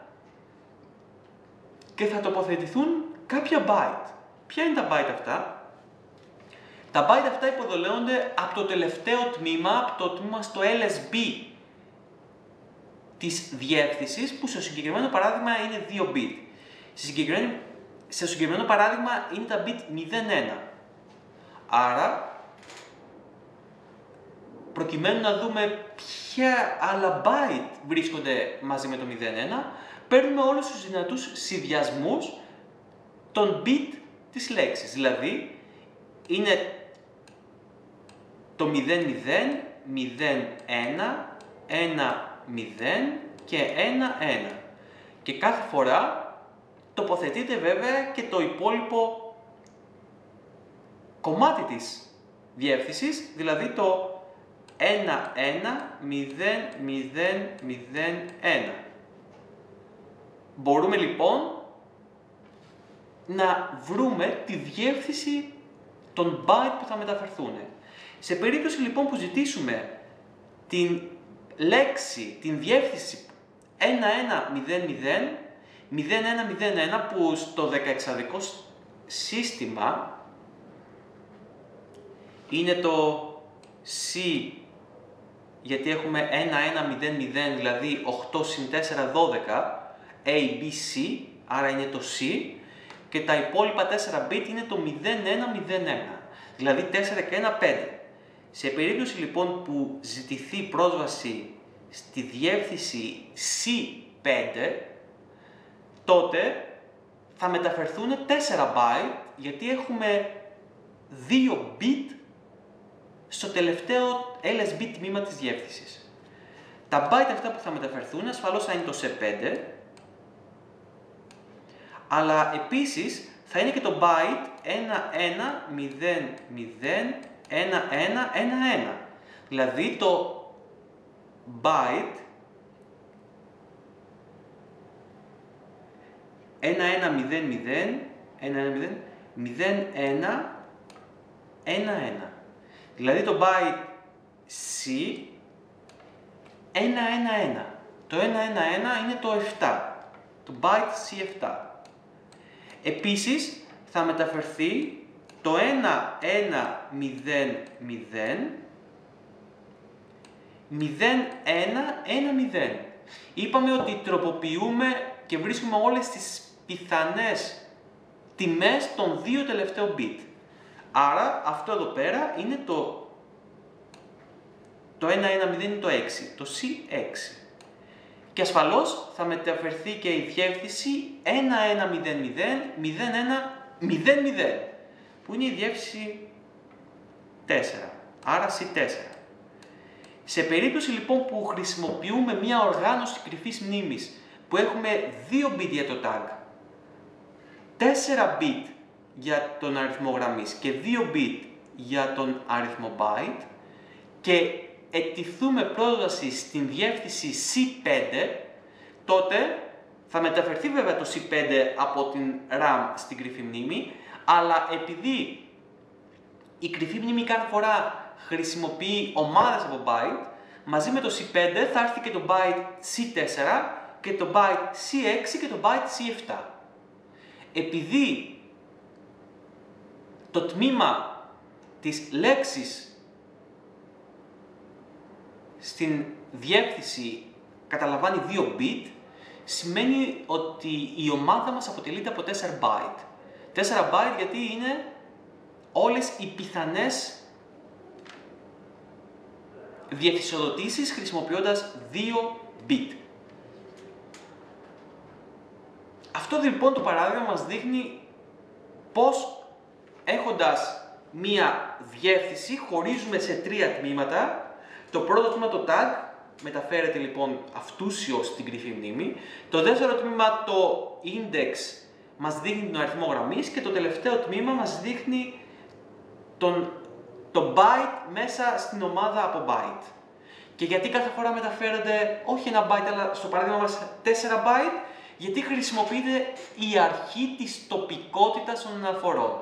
και θα τοποθετηθούν κάποια byte. Ποια είναι τα byte αυτά? Τα byte αυτά υποδηλώνονται από το τελευταίο τμήμα, από το τμήμα στο ελ ες μπι της διεύθυνσης, που στο συγκεκριμένο παράδειγμα είναι δύο bit. Στο συγκεκριμένο παράδειγμα είναι τα bit μηδέν ένα. Άρα, προκειμένου να δούμε ποια άλλα byte βρίσκονται μαζί με το μηδέν ένα, παίρνουμε όλους τους δυνατούς συνδυασμούς των bit της λέξης. Δηλαδή, είναι το μηδέν μηδέν, μηδέν ένα, ένα μηδέν και ένα ένα. Και κάθε φορά τοποθετείται βέβαια και το υπόλοιπο κομμάτι της διεύθυνσης, δηλαδή το ένα ένα μηδέn μηδέn μηδέν ένα. Μπορούμε λοιπόν να βρούμε τη διεύθυνση των byte που θα μεταφερθούν. Σε περίπτωση λοιπόν που ζητήσουμε την λέξη, την διεύθυνση ένα ένα μηδέν μηδέν μηδέν ένα μηδέν ένα, που στο δεκαεξαδικό σύστημα είναι το C, γιατί έχουμε ένα ένα μηδέν μηδέν, δηλαδή οκτώ συν τέσσερα δώδεκα, A, B, C, άρα είναι το C, και τα υπόλοιπα τέσσερα bit είναι το μηδέν ένα μηδέν ένα, δηλαδή τέσσερα και ένα πέντε. Σε περίπτωση λοιπόν που ζητηθεί πρόσβαση στη διεύθυνση σι πέντε, τότε θα μεταφερθούν τέσσερα byte, γιατί έχουμε δύο bit στο τελευταίο ελ ες μπι τμήμα της διεύθυνσης. Τα byte αυτά που θα μεταφερθούν ασφαλώς θα είναι το σι πέντε, αλλά επίσης θα είναι και το byte ένα ένα μηδέν μηδέν ένα ένα ένα ένα. Δηλαδή το byte ένα ένα μηδέν μηδέn ένα ένα μηδέν μηδέν ένα ένα ένα. Δηλαδή το byte C ένα ένα ένα. Το ένα ένα ένα είναι το επτά. Το byte σι επτά. Επίσης θα μεταφερθεί το ένα ένα μηδέν μηδέν μηδέν ένα ένα μηδέν. Είπαμε ότι τροποποιούμε και βρίσκουμε όλες τις πιθανές τιμές των δύο τελευταίων bit. Άρα αυτό εδώ πέρα είναι το, το ένα ένα μηδέν είναι το έξι, το σι έξι. Και ασφαλώς θα μεταφερθεί και η διεύθυνση ένα ένα μηδέν μηδέν μηδέν ένα μηδέν μηδέν, που είναι η διεύθυνση τέσσερα, άρα σι τέσσερα. Σε περίπτωση λοιπόν που χρησιμοποιούμε μια οργάνωση κρυφής μνήμης που έχουμε δύο bit για το tag, τέσσερα bit για τον αριθμό γραμμής και δύο bit για τον αριθμό byte και εκτιθούμε πρόταση στην διεύθυνση σι πέντε, τότε θα μεταφερθεί βέβαια το σι πέντε από την RAM στην κρυφή μνήμη, αλλά επειδή η κρυφή μνήμη κάθε φορά χρησιμοποιεί ομάδες από byte, μαζί με το σι πέντε θα έρθει και το byte σι τέσσερα και το byte σι έξι και το byte σι επτά. Επειδή το τμήμα της λέξης στην διεύθυνση καταλαμβάνει δύο bit, σημαίνει ότι η ομάδα μας αποτελείται από τέσσερα byte. τέσσερα byte γιατί είναι όλες οι πιθανές διευθυνσιοδοτήσεις χρησιμοποιώντας δύο bit. Αυτό λοιπόν το παράδειγμα μας δείχνει πώς, έχοντας μία διεύθυνση, χωρίζουμε σε τρία τμήματα. Το πρώτο τμήμα, το tag, μεταφέρεται λοιπόν αυτούσιο στην κρυφή μνήμη. Το δεύτερο τμήμα, το index, μας δείχνει τον αριθμό γραμμής και το τελευταίο τμήμα μας δείχνει τον, το byte μέσα στην ομάδα από byte. Και γιατί κάθε φορά μεταφέρονται όχι ένα byte, αλλά στο παράδειγμα μας τέσσερα byte, γιατί χρησιμοποιείται η αρχή της τοπικότητας των αναφορών.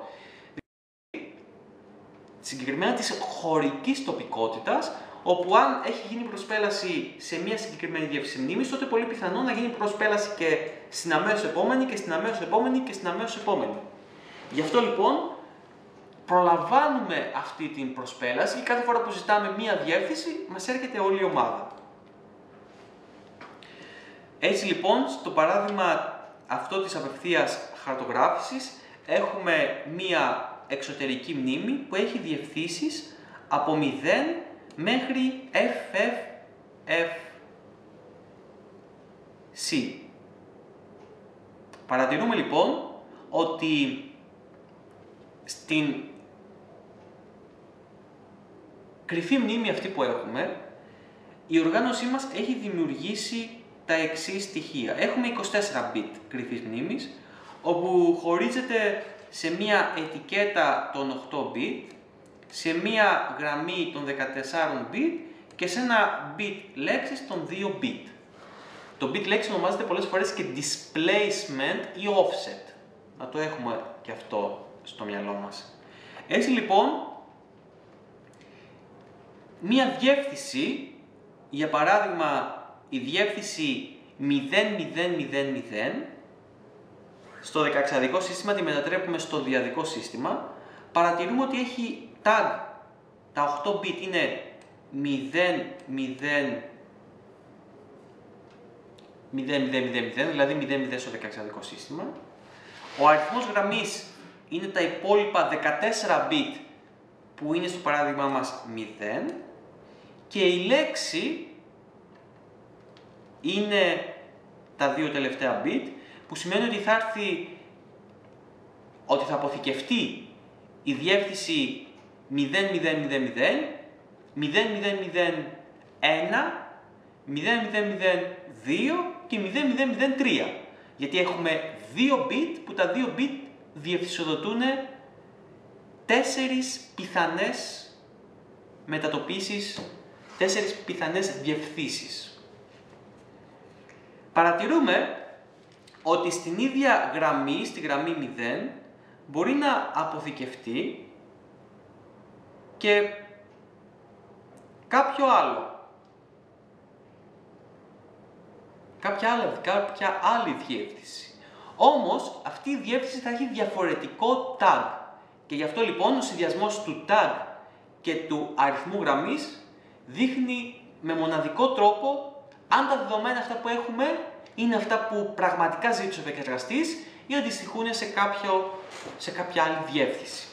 Συγκεκριμένα της χωρικής τοπικότητας, όπου αν έχει γίνει προσπέλαση σε μια συγκεκριμένη διεύθυνση μνήμης, τότε πολύ πιθανό να γίνει προσπέλαση και στην αμέσως επόμενη και στην αμέσως επόμενη και στην αμέσως επόμενη. Γι' αυτό λοιπόν προλαμβάνουμε αυτή την προσπέλαση και κάθε φορά που ζητάμε μία διεύθυνση μας έρχεται όλη η ομάδα. Έτσι λοιπόν, στο παράδειγμα αυτό της απευθείας χαρτογράφησης, έχουμε μία εξωτερική μνήμη που έχει διευθύνσεις από μηδέν μέχρι εφ εφ εφ σι. Παρατηρούμε λοιπόν ότι στην κρυφή μνήμη αυτή που έχουμε, η οργάνωσή μας έχει δημιουργήσει τα εξής στοιχεία. Έχουμε είκοσι τέσσερα bit κρυφής μνήμης, όπου χωρίζεται σε μία ετικέτα των οκτώ bit, σε μία γραμμή των δεκατέσσερα bit και σε ένα bit λέξης των δύο bit. Το bit λέξη ονομάζεται πολλές φορές και displacement ή offset. Να το έχουμε και αυτό στο μυαλό μας. Έτσι λοιπόν, μία διεύθυνση, για παράδειγμα η διεύθυνση μηδέν μηδέν μηδέν μηδέν, στο δεκαεξαδικό σύστημα τη μετατρέπουμε στο διαδικό σύστημα, παρατηρούμε ότι έχει tag, τα οκτώ bit είναι μηδέν μηδέν μηδέν μηδέν μηδέν, δηλαδή μηδέν μηδέν στο δεκαεξαδικό σύστημα. Ο αριθμός γραμμής είναι τα υπόλοιπα δεκατέσσερα bit που είναι στο παράδειγμα μας μηδέν και η λέξη είναι τα δύο τελευταία bit, που σημαίνει ότι θα έρθει, ότι θα αποθηκευτεί η διεύθυνση μηδέν μηδέν μηδέν μηδέν μηδέν μηδέν μηδέν ένα, μηδέν μηδέν μηδέν δύο και μηδέν μηδέν μηδέν τρία. Γιατί έχουμε δύο bit που τα δύο bit διευθυσοδοτούν τέσσερις πιθανές μετατοπίσεις, τέσσερις πιθανές διευθύνσεις. Παρατηρούμε ότι στην ίδια γραμμή, στη γραμμή μηδέν, μπορεί να αποθηκευτεί και κάποιο άλλο. Κάποια, άλλα, κάποια άλλη διεύθυνση. Όμως, αυτή η διεύθυνση θα έχει διαφορετικό tag. Και γι' αυτό λοιπόν ο συνδυασμός του tag και του αριθμού γραμμής δείχνει με μοναδικό τρόπο αν τα δεδομένα αυτά που έχουμε είναι αυτά που πραγματικά ζήτησε ο επεξεργαστής ή αντιστοιχούν σε, κάποιο, σε κάποια άλλη διεύθυνση.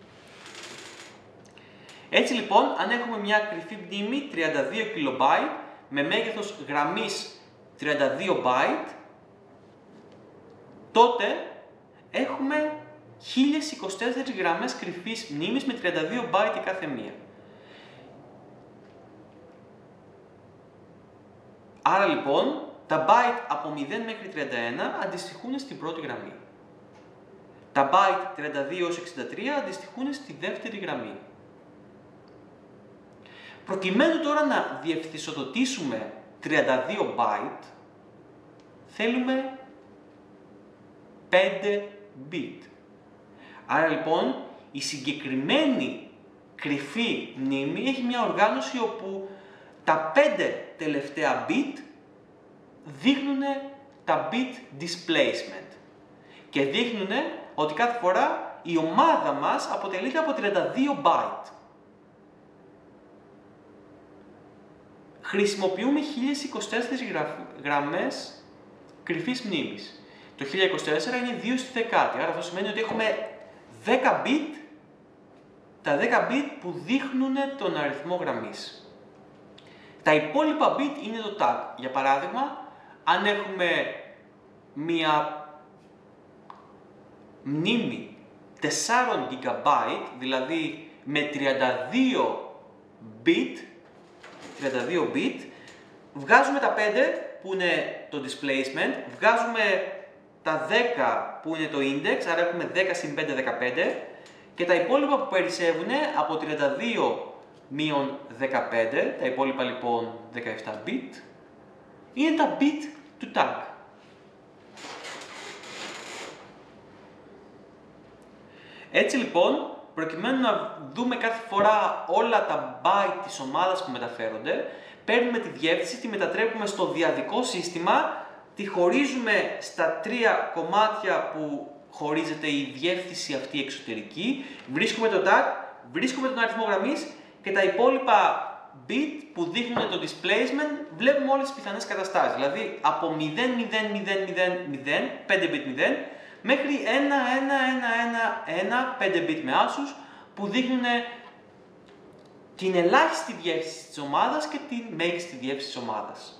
Έτσι λοιπόν, αν έχουμε μια κρυφή μνήμη τριάντα δύο κιλομπάιτ με μέγεθος γραμμής τριάντα δύο byte, τότε έχουμε χίλιες είκοσι τέσσερις γραμμές κρυφής μνήμης με τριάντα δύο byte η κάθε μία. Άρα λοιπόν, τα byte από μηδέν μέχρι τριάντα ένα αντιστοιχούν στην πρώτη γραμμή. Τα byte τριάντα δύο έως εξήντα τρία αντιστοιχούν στη δεύτερη γραμμή. Προκειμένου τώρα να διευθυσοδοτήσουμε τριάντα δύο byte, θέλουμε πέντε bit. Άρα λοιπόν, η συγκεκριμένη κρυφή μνήμη έχει μια οργάνωση όπου τα πέντε τελευταία bit δείχνουν τα bit displacement και δείχνουν ότι κάθε φορά η ομάδα μας αποτελείται από τριάντα δύο byte. Χρησιμοποιούμε χίλιες είκοσι τέσσερις γραμμές κρυφής μνήμης. Το χίλια είκοσι τέσσερα είναι δύο στη δεκάτη, άρα αυτό σημαίνει ότι έχουμε δέκα bit, τα δέκα bit που δείχνουν τον αριθμό γραμμής. Τα υπόλοιπα bit είναι το tag. Για παράδειγμα, αν έχουμε μία μνήμη τέσσερα τζι μπι, δηλαδή με τριάντα δύο bit, τριάντα δύο bit, βγάζουμε τα πέντε που είναι το displacement, βγάζουμε τα δέκα που είναι το index, άρα έχουμε δέκα συν πέντε, δεκαπέντε, και τα υπόλοιπα που περισσεύουν από τριάντα δύο μείον δεκαπέντε, τα υπόλοιπα λοιπόν δεκαεπτά bit, είναι τα bit του tag. Έτσι λοιπόν, προκειμένου να δούμε κάθε φορά όλα τα byte της ομάδας που μεταφέρονται, παίρνουμε τη διεύθυνση, τη μετατρέπουμε στο διαδικό σύστημα, τη χωρίζουμε στα τρία κομμάτια που χωρίζεται η διεύθυνση αυτή εξωτερική, βρίσκουμε το tag, βρίσκουμε τον αριθμό γραμμής και τα υπόλοιπα bit που δείχνουν το displacement, βλέπουμε όλες τις πιθανές καταστάσεις. Δηλαδή από μηδέν μηδέν μηδέν μηδέν μηδέν, πέντε bit μηδέν, μέχρι ένα ένα ένα ένα ένα, πέντε bit με άσους, που δείχνουν την ελάχιστη διεύθυνση της ομάδας και την μέγιστη διεύθυνση της ομάδας.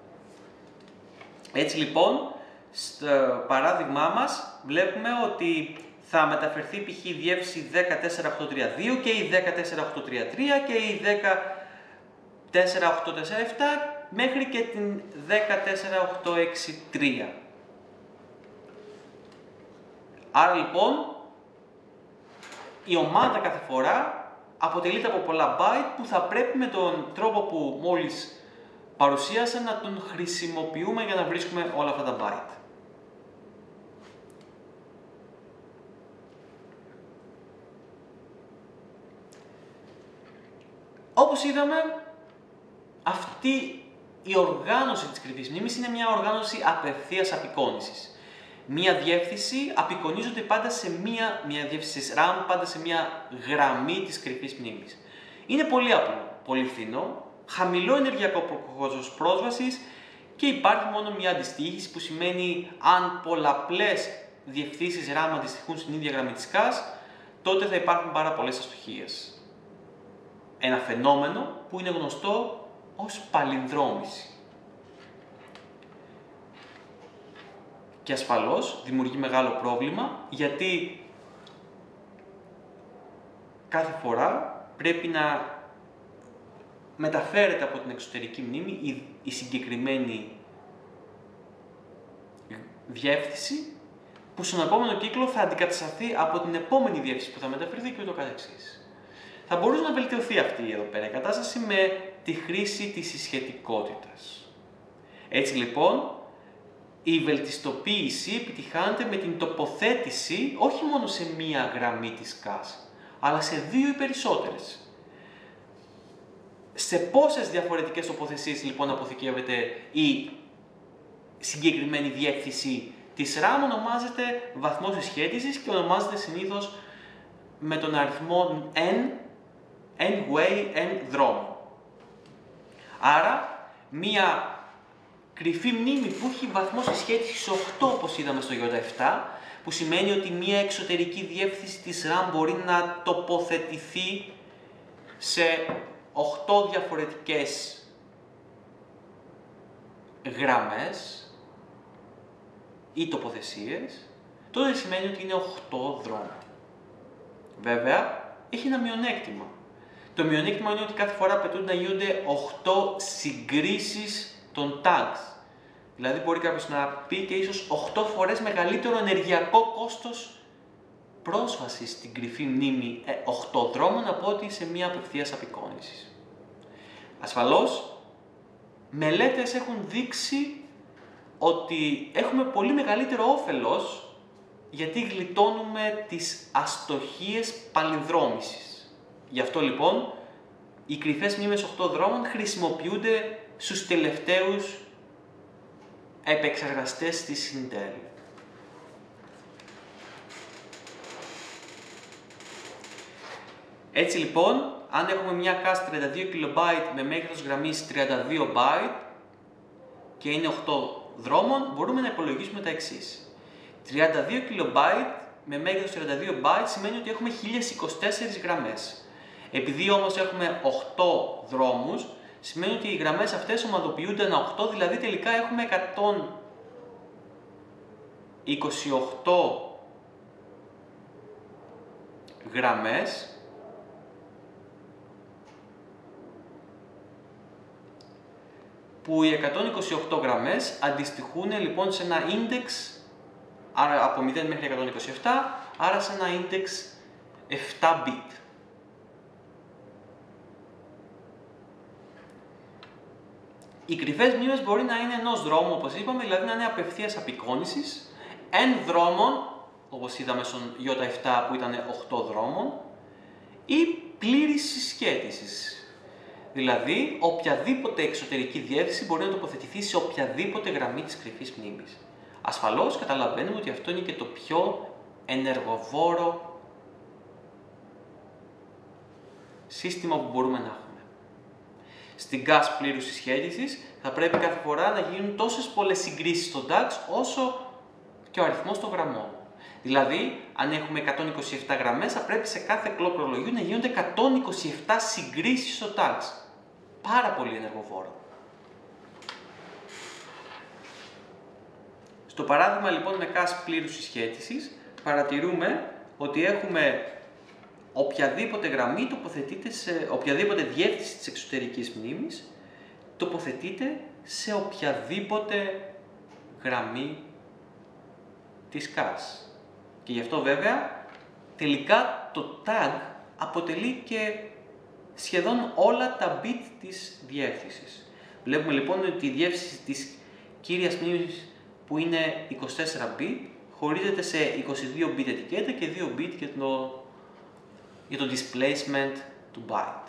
Έτσι λοιπόν, στο παράδειγμά μας βλέπουμε ότι θα μεταφερθεί π.χ. η διεύθυνση δέκα τέσσερα οκτώ τρία δύο και η δέκα τέσσερα οκτώ τρία τρία και η δέκα τέσσερα οκτώ τέσσερα επτά μέχρι και την δέκα τέσσερα οκτώ έξι τρία. Άρα λοιπόν, η ομάδα κάθε φορά αποτελείται από πολλά byte που θα πρέπει με τον τρόπο που μόλις παρουσίασα να τον χρησιμοποιούμε για να βρίσκουμε όλα αυτά τα byte. Όπως είδαμε, αυτή η οργάνωση της κρυφής μνήμης είναι μια οργάνωση απευθείας απεικόνησης. Μία διεύθυνση απεικονίζονται πάντα σε μία, μία διεύθυνση RAM, πάντα σε μία γραμμή της κρυφής μνήμης. Είναι πολύ απλό, πολύ φθηνό, χαμηλό ενεργειακό κόστος πρόσβασης και υπάρχει μόνο μία αντιστοίχηση που σημαίνει αν πολλαπλές διευθύνσεις RAM αντιστοιχούν στην ίδια γραμμή της cache, τότε θα υπάρχουν πάρα πολλές αστοχίες. Ένα φαινόμενο που είναι γνωστό ως παλινδρόμηση. Και ασφαλώς δημιουργεί μεγάλο πρόβλημα, γιατί κάθε φορά πρέπει να μεταφέρεται από την εξωτερική μνήμη η, η συγκεκριμένη διεύθυνση, που στον επόμενο κύκλο θα αντικατασταθεί από την επόμενη διεύθυνση που θα μεταφερθεί και ούτω καθεξής. Θα μπορούσε να βελτιωθεί αυτή εδώ πέρα η κατάσταση με τη χρήση της συσχετικότητας. Έτσι λοιπόν, η βελτιστοποίηση επιτυχάνεται με την τοποθέτηση όχι μόνο σε μία γραμμή της ΚΑΣ, αλλά σε δύο ή περισσότερες. Σε πόσες διαφορετικές τοποθεσίες λοιπόν αποθηκεύεται η συγκεκριμένη διεύθυνση της RAM ονομάζεται βαθμός συσχέτισης και ονομάζεται συνήθως με τον αριθμό n, n-way, n δρόμο. Άρα, μία κρυφή μνήμη που έχει βαθμό συσχέτισης οκτώ, όπως είδαμε στο γιώτα επτά, που σημαίνει ότι μία εξωτερική διεύθυνση της RAM μπορεί να τοποθετηθεί σε οκτώ διαφορετικές γραμμές ή τοποθεσίες, τότε σημαίνει ότι είναι οκτώ δρόμοι. Βέβαια, έχει ένα μειονέκτημα. Το μειονέκτημα είναι ότι κάθε φορά απαιτούνται να γίνονται οκτώ συγκρίσεις των tags. Δηλαδή μπορεί κάποιος να πει και ίσως οκτώ φορές μεγαλύτερο ενεργειακό κόστος πρόσβασης στην κρυφή μνήμη οκτώ δρόμων από ότι σε μία απευθείας απεικόνηση. Ασφαλώς, μελέτες έχουν δείξει ότι έχουμε πολύ μεγαλύτερο όφελος γιατί γλιτώνουμε τις αστοχίες παλινδρόμησης. Γι' αυτό λοιπόν οι κρυφές μνήμες οκτώ δρόμων χρησιμοποιούνται στους τελευταίους επεξεργαστές της Intel. Έτσι λοιπόν, αν έχουμε μια κας τριάντα δύο κιλομπάιτ με μέγεθος γραμμής τριάντα δύο μπάιτ και είναι οκτώ δρόμων, μπορούμε να υπολογίσουμε τα εξής. τριάντα δύο κιλομπάιτ με μέγεθος τριάντα δύο μπάιτ σημαίνει ότι έχουμε χίλιες είκοσι τέσσερις γραμμές. Επειδή όμως έχουμε οκτώ δρόμους, σημαίνει ότι οι γραμμές αυτές ομαδοποιούνται ανά οκτώ, δηλαδή τελικά έχουμε εκατόν είκοσι οκτώ γραμμές που οι εκατόν είκοσι οκτώ γραμμές αντιστοιχούν λοιπόν σε ένα index, άρα από μηδέν μέχρι εκατόν είκοσι επτά, άρα σε ένα index επτά bit. Οι κρυφές μνήμες μπορεί να είναι ενός δρόμου, όπως είπαμε, δηλαδή να είναι απευθείας απεικόνησης, n δρόμων, όπως είδαμε στον γιώτα επτά που ήταν οκτώ δρόμων, ή πλήρης συσχέτισης. Δηλαδή, οποιαδήποτε εξωτερική διεύθυνση μπορεί να τοποθετηθεί σε οποιαδήποτε γραμμή της κρυφής μνήμης. Ασφαλώς καταλαβαίνουμε ότι αυτό είναι και το πιο ενεργοβόρο σύστημα που μπορούμε να έχουμε. Στην κας πλήρους συσχέτισης θα πρέπει κάθε φορά να γίνουν τόσες πολλές συγκρίσεις στο νταξ όσο και ο αριθμός των γραμμών. Δηλαδή, αν έχουμε εκατόν είκοσι επτά γραμμές, θα πρέπει σε κάθε κλόπ προλογίου να γίνονται εκατόν είκοσι επτά συγκρίσεις στο τάξ. Πάρα πολύ ενεργοβόρο. Στο παράδειγμα λοιπόν με κας πλήρους συσχέτισης, παρατηρούμε ότι έχουμε οποιαδήποτε γραμμή τοποθετείται σε οποιαδήποτε διεύθυνση της εξωτερικής μνήμης τοποθετείται σε οποιαδήποτε γραμμή της κας. Και γι' αυτό βέβαια τελικά το tag αποτελεί και σχεδόν όλα τα bit της διεύθυνσης. Βλέπουμε λοιπόν ότι η διεύθυνση της κύριας μνήμης που είναι είκοσι τέσσερα bit χωρίζεται σε είκοσι δύο bit ετικέτα και δύο bit για το, για το displacement του byte.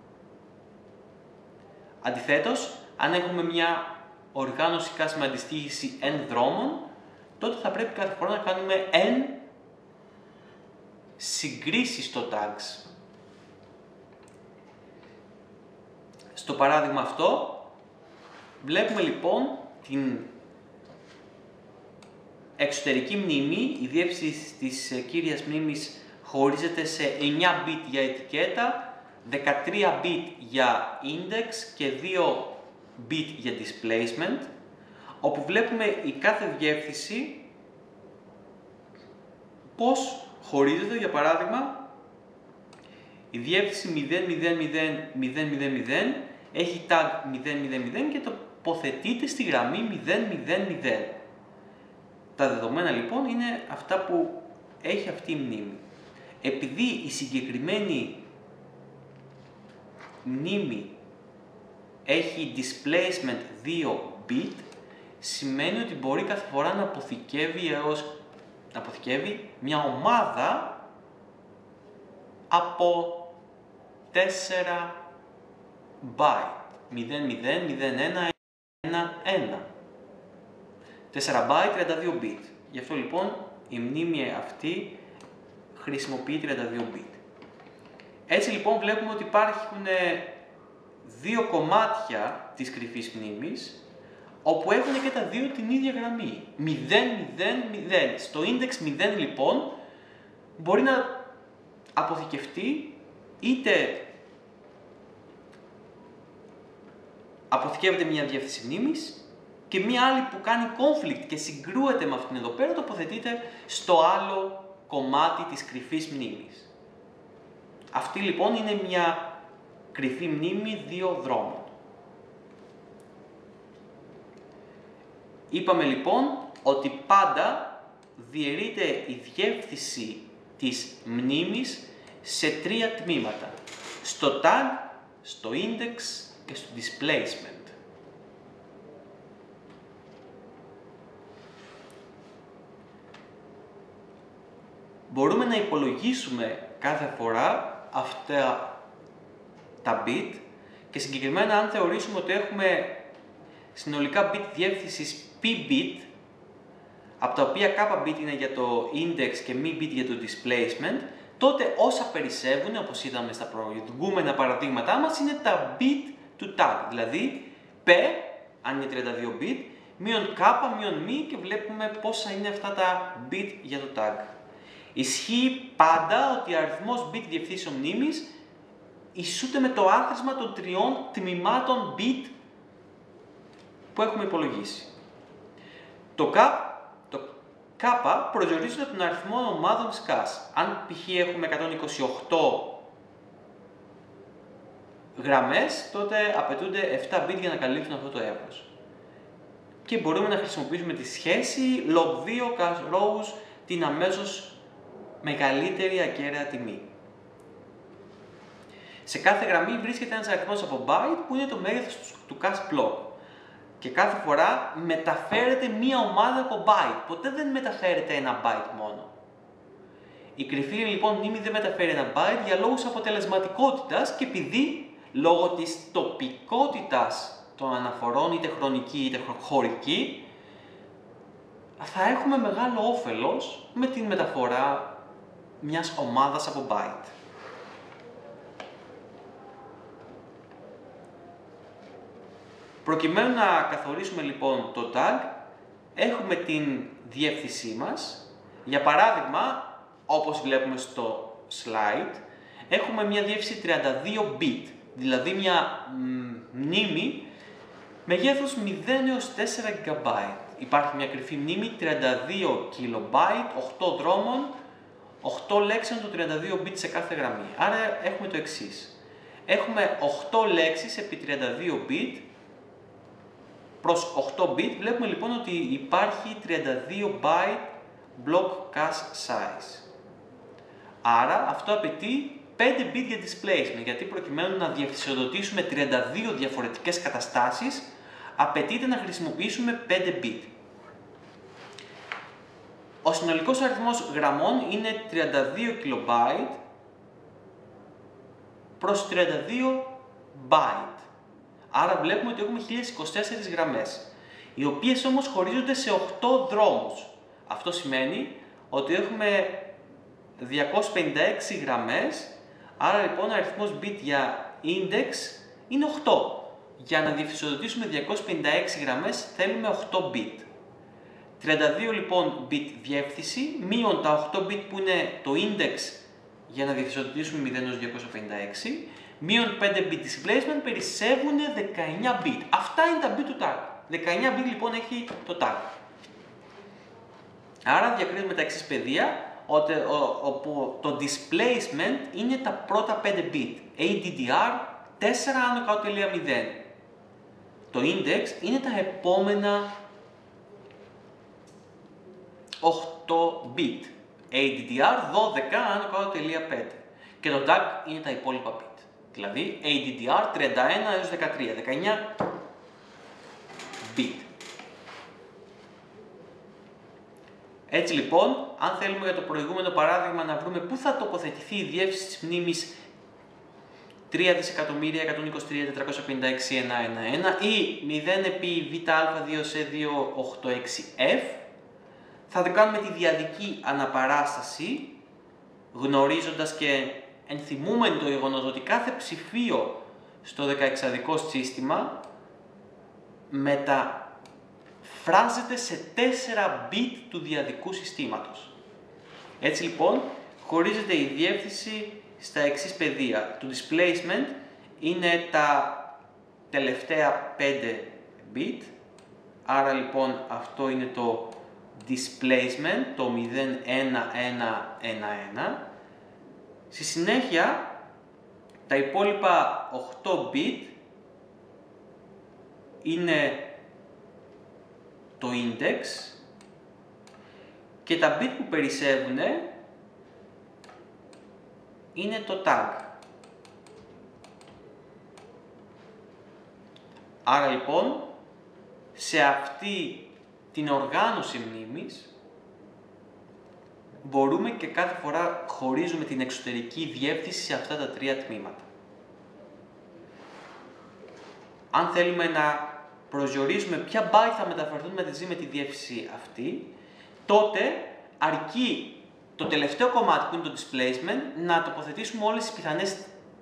Αντιθέτως, αν έχουμε μια οργάνωση κας με αντιστοίχηση n δρόμων, τότε θα πρέπει κάθε φορά να κάνουμε n συγκρίσεις στο tags. Στο παράδειγμα αυτό, βλέπουμε λοιπόν την εξωτερική μνήμη, η διεύθυνση της κύριας μνήμης χωρίζεται σε εννιά bit για ετικέτα, δεκατρία bit για index και δύο bit για displacement, όπου βλέπουμε η κάθε διεύθυνση πώς χωρίζεται. Για παράδειγμα, η διεύθυνση μηδέν μηδέν μηδέν μηδέν μηδέν μηδέν έχει tag μηδέν μηδέν μηδέν και τοποθετείται στη γραμμή μηδέν μηδέν μηδέν. Τα δεδομένα λοιπόν είναι αυτά που έχει αυτή η μνήμη. Επειδή η συγκεκριμένη μνήμη έχει displacement δύο bit, σημαίνει ότι μπορεί κάθε φορά να αποθηκεύει, έως, να αποθηκεύει μια ομάδα από τέσσερα byte. μηδέν μηδέν μηδέν ένα ένα ένα. τέσσερα byte, τριάντα δύο bit. Γι' αυτό λοιπόν η μνήμη αυτή χρησιμοποιεί τριάντα δύο bit. Έτσι λοιπόν βλέπουμε ότι υπάρχουν δύο κομμάτια της κρυφής μνήμης, όπου έχουν και τα δύο την ίδια γραμμή. μηδέν μηδέν μηδέν. Στο index μηδέν λοιπόν μπορεί να αποθηκευτεί, είτε αποθηκεύεται μια διεύθυνση μνήμης και μια άλλη που κάνει conflict και συγκρούεται με αυτήν εδώ πέρα, τοποθετείται στο άλλο κομμάτι της κρυφής μνήμης. Αυτή λοιπόν είναι μια κρυφή μνήμη δύο δρόμων. Είπαμε λοιπόν ότι πάντα διαιρείται η διεύθυνση της μνήμης σε τρία τμήματα. Στο tag, στο index και στο displacement. Μπορούμε να υπολογίσουμε κάθε φορά αυτά τα bit και συγκεκριμένα αν θεωρήσουμε ότι έχουμε συνολικά bit διεύθυνσης p-bit, από τα οποία k-bit είναι για το index και μη-bit για το displacement, τότε όσα περισσεύουν, όπως είδαμε στα προηγούμενα παραδείγματά μας, είναι τα bit του tag. Δηλαδή p, αν είναι τριάντα δύο bit, μείον k, μείον μη, και βλέπουμε πόσα είναι αυτά τα bit για το tag. Ισχύει πάντα ότι ο αριθμός bit διευθύνσεων μνήμης ισούται με το άθροισμα των τριών τμήματων bit που έχουμε υπολογίσει. Το k, το k προσδιορίζεται από τον αριθμό ομάδων σκάς. Αν π.χ. έχουμε εκατόν είκοσι οκτώ γραμμές, τότε απαιτούνται επτά bit για να καλύψουν αυτό το εύρος. Και μπορούμε να χρησιμοποιήσουμε τη σχέση log δύο cache rows, την αμέσως μεγαλύτερη ακέραια τιμή. Σε κάθε γραμμή βρίσκεται ένας αριθμός από byte που είναι το μέγεθος του cache block. Και κάθε φορά μεταφέρεται μία ομάδα από byte. Ποτέ δεν μεταφέρεται ένα byte μόνο. Η κρυφή λοιπόν μνήμη δεν μεταφέρει ένα byte για λόγους αποτελεσματικότητας και επειδή λόγω της τοπικότητας των αναφορών, είτε χρονική είτε χωρική, θα έχουμε μεγάλο όφελος με την μεταφορά μιας ομάδας από byte. Προκειμένου να καθορίσουμε λοιπόν το tag, έχουμε την διεύθυνσή μας. Για παράδειγμα, όπως βλέπουμε στο slide, έχουμε μια διεύθυνση τριάντα δύο bit, δηλαδή μια μνήμη μεγέθους μηδέν έως τέσσερα gigabyte. Υπάρχει μια κρυφή μνήμη τριάντα δύο kilobyte, οκτώ δρόμων, οκτώ λέξεων, το τριάντα δύο bit σε κάθε γραμμή. Άρα έχουμε το εξής. Έχουμε οκτώ λέξεις επί τριάντα δύο bit προς οκτώ bit. Βλέπουμε λοιπόν ότι υπάρχει τριάντα δύο byte block cache size. Άρα αυτό απαιτεί πέντε bit για displacement, γιατί προκειμένου να διευθυνσιοδοτήσουμε τριάντα δύο διαφορετικές καταστάσεις, απαιτείται να χρησιμοποιήσουμε πέντε bit. Ο συνολικός αριθμός γραμμών είναι τριάντα δύο kilobyte προς τριάντα δύο byte. Άρα βλέπουμε ότι έχουμε χίλιες είκοσι τέσσερις γραμμές, οι οποίες όμως χωρίζονται σε οκτώ δρόμους. Αυτό σημαίνει ότι έχουμε διακόσιες πενήντα έξι γραμμές, άρα λοιπόν ο αριθμός bit για index είναι οκτώ. Για να διευθυνσιοδοτήσουμε διακόσιες πενήντα έξι γραμμές θέλουμε οκτώ bit. τριάντα δύο λοιπόν bit διεύθυνση, μείον τα οκτώ bit που είναι το index για να διευθυνσιοδοτήσουμε μηδέν έως διακόσιες πενήντα έξι, μείον πέντε bit displacement, περισσεύουν δεκαεννιά bit. Αυτά είναι τα bit του tag. δεκαεννιά bit λοιπόν έχει το tag. Άρα διακρίνουμε τα εξής πεδία, όπου το displacement είναι τα πρώτα πέντε bit, έι ντι ντι αρ τέσσερα άνω κάτω τελεία μηδέν. Το index είναι τα επόμενα οκτώ bit. έι ντι ντι αρ δώδεκα άνω κάτω τελεία πέντε. Και το tag είναι τα υπόλοιπα bit. Δηλαδή έι ντι ντι αρ τριάντα ένα έως δεκατρία, δεκαεννιά bit. Έτσι λοιπόν, αν θέλουμε για το προηγούμενο παράδειγμα να βρούμε πού θα τοποθετηθεί η διεύθυνση της μνήμης τρία δισεκατομμύρια εκατόν είκοσι τρία χιλιάδες τετρακόσια πενήντα έξι χιλιάδες εκατόν δεκαένα ή μηδέν επί β α δύο σ δύο ογδόντα έξι εφ, θα το κάνουμε τη διαδική αναπαράσταση, γνωρίζοντας και ενθυμούμενοι το γεγονός ότι κάθε ψηφίο στο δεκαεξαδικό σύστημα μεταφράζεται σε τέσσερα bit του διαδικού συστήματος. Έτσι λοιπόν, χωρίζεται η διεύθυνση στα εξής πεδία. Το displacement είναι τα τελευταία πέντε bit, άρα λοιπόν αυτό είναι το displacement, το μηδέν ένα ένα ένα ένα. Στη συνέχεια, τα υπόλοιπα οκτώ bit είναι το index και τα bit που περισσεύουν είναι το tag. Άρα λοιπόν, σε αυτή την οργάνωση μνήμης μπορούμε και κάθε φορά χωρίζουμε την εξωτερική διεύθυνση σε αυτά τα τρία τμήματα. Αν θέλουμε να προσδιορίσουμε ποια byte θα μεταφερθούν μαζί με τη διεύθυνση αυτή, τότε αρκεί το τελευταίο κομμάτι που είναι το displacement να τοποθετήσουμε όλες τις πιθανές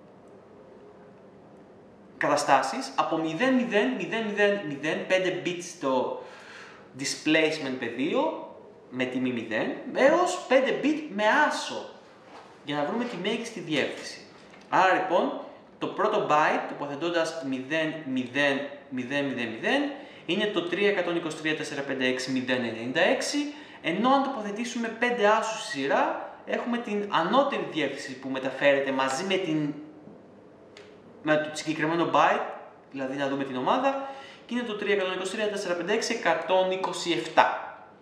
καταστάσεις από μηδέν μηδέν μηδέν μηδέν μηδέν πέντε bits στο displacement πεδίο με τιμή μηδέν έως πέντε bit με άσο για να βρούμε τη μέγιστη διεύθυνση. Άρα λοιπόν το πρώτο byte τοποθετώντας μηδέν μηδέν μηδέν μηδέν μηδέν είναι το τρία εκατόν είκοσι τρία χιλιάδες τετρακόσια πενήντα έξι χιλιάδες εννιακόσια ενενήντα έξι, ενώ αν τοποθετήσουμε πέντε άσους στη σειρά έχουμε την ανώτερη διεύθυνση που μεταφέρεται μαζί με, την, με το συγκεκριμένο byte, δηλαδή να δούμε την ομάδα, και είναι το τρία εκατόν είκοσι τρία χιλιάδες τετρακόσια πενήντα έξι χιλιάδες εκατόν είκοσι επτά.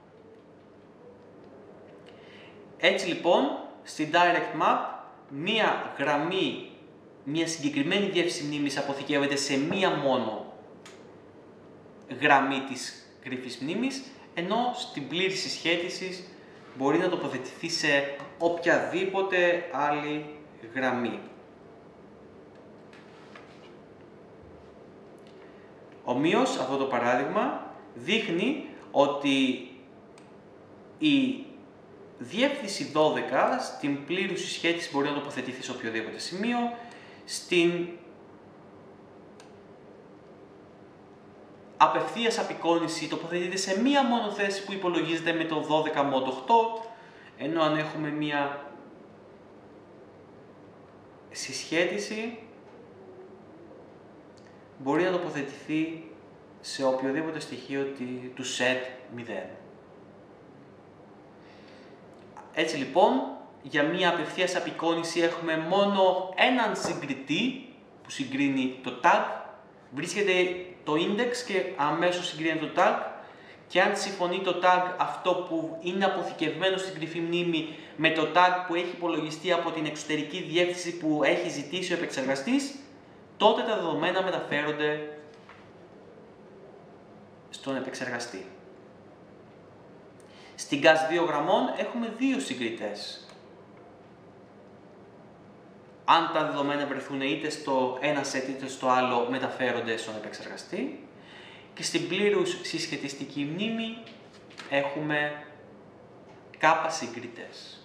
Έτσι λοιπόν, στη Direct Map, μία γραμμή, μία συγκεκριμένη διεύθυνση μνήμης αποθηκεύεται σε μία μόνο γραμμή της κρυφής μνήμης, ενώ στην πλήρη συσχέτιση μπορεί να τοποθετηθεί σε οποιαδήποτε άλλη γραμμή. Ομοίως, αυτό το παράδειγμα δείχνει ότι η διεύθυνση δώδεκα στην πλήρη συσχέτιση μπορεί να τοποθετηθεί σε οποιοδήποτε σημείο, στην απευθείας απεικόνιση τοποθετείται σε μία μόνο θέση που υπολογίζεται με το δώδεκα μοντ οκτώ, ενώ αν έχουμε μία συσχέτιση μπορεί να τοποθετηθεί σε οποιοδήποτε στοιχείο του set μηδέν. Έτσι λοιπόν, για μία απευθείας απεικόνιση έχουμε μόνο έναν συγκριτή που συγκρίνει το tag, βρίσκεται το index και αμέσως συγκρίνει το tag, και αν συμφωνεί το tag αυτό που είναι αποθηκευμένο στην κρυφή μνήμη με το tag που έχει υπολογιστεί από την εξωτερική διεύθυνση που έχει ζητήσει ο επεξεργαστής, τότε τα δεδομένα μεταφέρονται στον επεξεργαστή. Στην κας δύο γραμμών έχουμε δύο συγκριτές. Αν τα δεδομένα βρεθούν είτε στο ένα set είτε στο άλλο, μεταφέρονται στον επεξεργαστή. Και στην πλήρους συσχετιστική μνήμη έχουμε κάπα συγκριτές.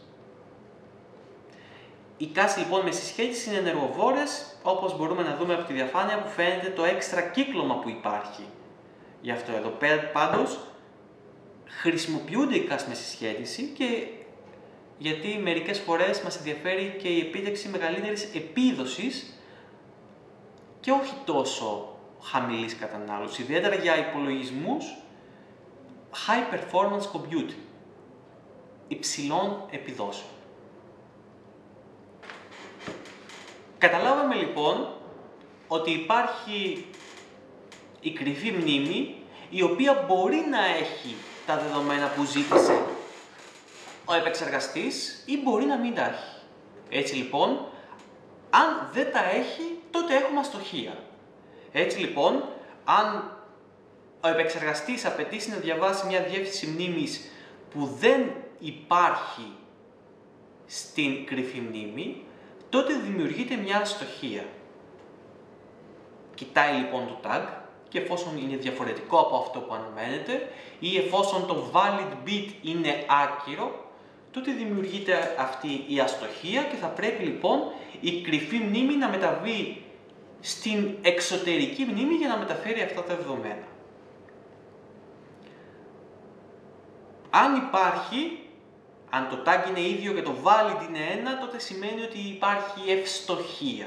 Οι κας λοιπόν με συσχέτιση είναι ενεργοβόρες, όπως μπορούμε να δούμε από τη διαφάνεια που φαίνεται το έξτρα κύκλωμα που υπάρχει. Γι' αυτό εδώ πάντως χρησιμοποιούνται οι κας με συσχέτιση, και γιατί μερικές φορές μας ενδιαφέρει και η επίτευξη μεγαλύτερης επίδοσης και όχι τόσο χαμηλής κατανάλωσης, ιδιαίτερα για υπολογισμούς high performance computing, υψηλών επιδόσεων. Καταλάβαμε λοιπόν ότι υπάρχει η κρυφή μνήμη, η οποία μπορεί να έχει τα δεδομένα που ζήτησε ο επεξεργαστής ή μπορεί να μην τα έχει. Έτσι λοιπόν, αν δεν τα έχει, τότε έχουμε αστοχία. Έτσι λοιπόν, αν ο επεξεργαστής απαιτήσει να διαβάσει μια διεύθυνση μνήμης που δεν υπάρχει στην κρυφή μνήμη, τότε δημιουργείται μια αστοχία. Κοιτάει λοιπόν το tag και εφόσον είναι διαφορετικό από αυτό που αναμένεται ή εφόσον το valid bit είναι άκυρο, τότε δημιουργείται αυτή η αστοχία και θα πρέπει λοιπόν η κρυφή μνήμη να μεταβεί στην εξωτερική μνήμη για να μεταφέρει αυτά τα δεδομένα. Αν υπάρχει, αν το tag είναι ίδιο και το valid είναι ένα, τότε σημαίνει ότι υπάρχει ευστοχία.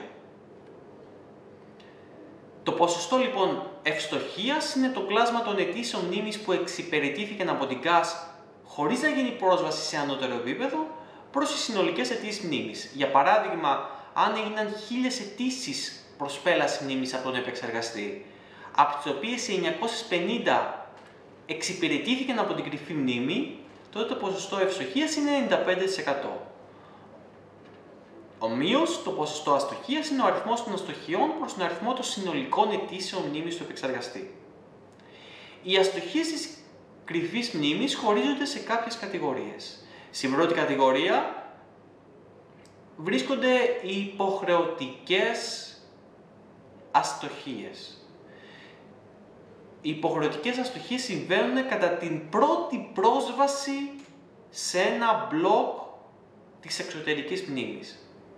Το ποσοστό λοιπόν ευστοχίας είναι το κλάσμα των αιτήσεων μνήμης που εξυπηρετήθηκαν από την κας χωρίς να γίνει πρόσβαση σε ανώτερο επίπεδο προς τις συνολικές αιτήσεις μνήμης. Για παράδειγμα, αν έγιναν χίλιες αιτήσεις προσπέλαση μνήμης από τον επεξεργαστή, από τις οποίες οι εννιακόσιες πενήντα εξυπηρετήθηκαν από την κρυφή μνήμη, τότε το ποσοστό ευστοχίας είναι ενενήντα πέντε τοις εκατό. Ομοίως, το ποσοστό αστοχίας είναι ο αριθμός των αστοχιών προς τον αριθμό των συνολικών αιτήσεων μνήμης του επεξεργαστή. Οι αστοχίες της κρυφής μνήμης χωρίζονται σε κάποιες κατηγορίες. Στην πρώτη κατηγορία βρίσκονται οι υποχρεωτικές αστοχίες. Οι υποχρεωτικές αστοχίες συμβαίνουν κατά την πρώτη πρόσβαση σε ένα μπλοκ της εξωτερικής μνήμης.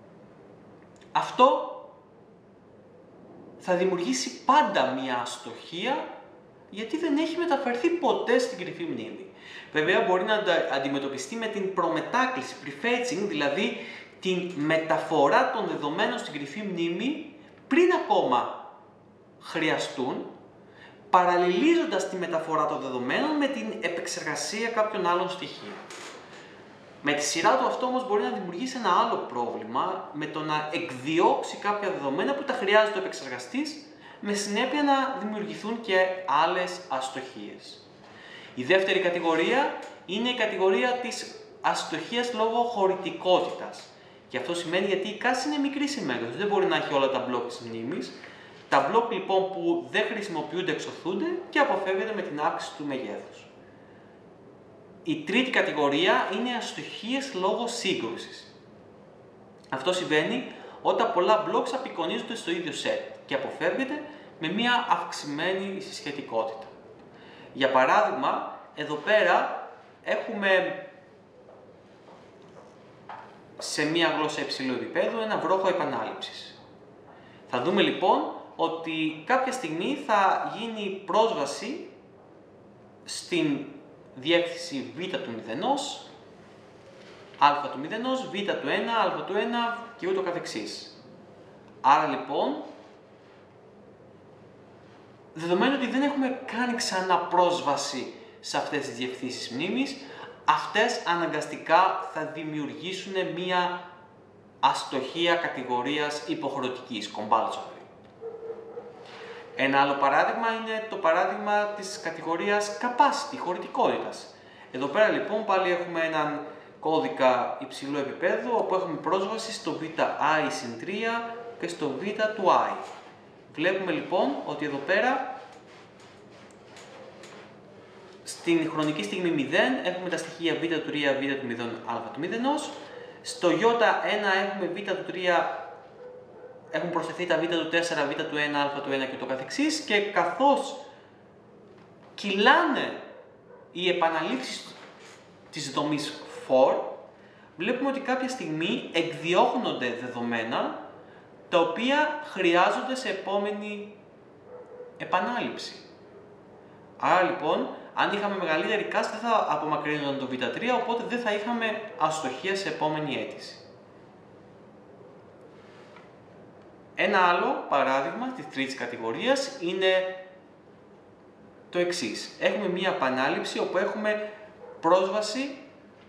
Αυτό θα δημιουργήσει πάντα μία αστοχία γιατί δεν έχει μεταφερθεί ποτέ στην κρυφή μνήμη. Βέβαια μπορεί να αντιμετωπιστεί με την προμετάκληση, prefetching, δηλαδή την μεταφορά των δεδομένων στην κρυφή μνήμη πριν ακόμα χρειαστούν, παραλληλίζοντας τη μεταφορά των δεδομένων με την επεξεργασία κάποιων άλλων στοιχείων. Με τη σειρά του αυτό όμως μπορεί να δημιουργήσει ένα άλλο πρόβλημα με το να εκδιώξει κάποια δεδομένα που τα χρειάζεται ο επεξεργαστής, με συνέπεια να δημιουργηθούν και άλλες αστοχίες. Η δεύτερη κατηγορία είναι η κατηγορία της αστοχίας λόγω χωρητικότητας. Και αυτό σημαίνει γιατί η κας είναι μικρή σε μέγεθος, δεν μπορεί να έχει όλα τα μπλοκ της μνήμης. Τα μπλοκ λοιπόν που δεν χρησιμοποιούνται εξωθούνται και αποφεύγεται με την αύξηση του μεγέθους. Η τρίτη κατηγορία είναι αστοχίες λόγω σύγκρουσης. Αυτό συμβαίνει όταν πολλά μπλοκς απεικονίζονται στο ίδιο set και αποφεύγεται με μια αυξημένη συσχετικότητα. Για παράδειγμα, εδώ πέρα έχουμε σε μια γλώσσα υψηλού επίπεδου ένα βρόχο επανάληψης. Θα δούμε λοιπόν ότι κάποια στιγμή θα γίνει πρόσβαση στην διεύθυνση β του μηδενός, α του μηδενός, β του ένα, α του ένα και ούτω καθεξής. Άρα λοιπόν, δεδομένου ότι δεν έχουμε κάνει ξανά πρόσβαση σε αυτές τις διευθύνσεις μνήμης, αυτές αναγκαστικά θα δημιουργήσουν μία αστοχία κατηγορίας υποχρεωτικής, compulsory. Ένα άλλο παράδειγμα είναι το παράδειγμα της κατηγορίας capacity, χωρητικότητας. Εδώ πέρα λοιπόν πάλι έχουμε έναν κώδικα υψηλού επίπεδου, όπου έχουμε πρόσβαση στο βι άι συν τρία και στο β του i. Βλέπουμε λοιπόν ότι εδώ πέρα στην χρονική στιγμή μηδέν έχουμε τα στοιχεία β του τρία, β του μηδέν, α του μηδενός. Στο ι ένα έχουμε β του τρία, έχουν προσθεθεί τα β του τέσσερα, β του ένα, α του ένα και το καθεξής, και καθώς κυλάνε οι επαναλήψεις της δομής for, βλέπουμε ότι κάποια στιγμή εκδιώχνονται δεδομένα τα οποία χρειάζονται σε επόμενη επανάληψη. Άρα λοιπόν, αν είχαμε μεγαλύτερη κας δεν θα απομακρύνονταν το β τρία, οπότε δεν θα είχαμε αστοχία σε επόμενη αίτηση. Ένα άλλο παράδειγμα της τρίτης κατηγορίας είναι το εξής. Έχουμε μία επανάληψη όπου έχουμε πρόσβαση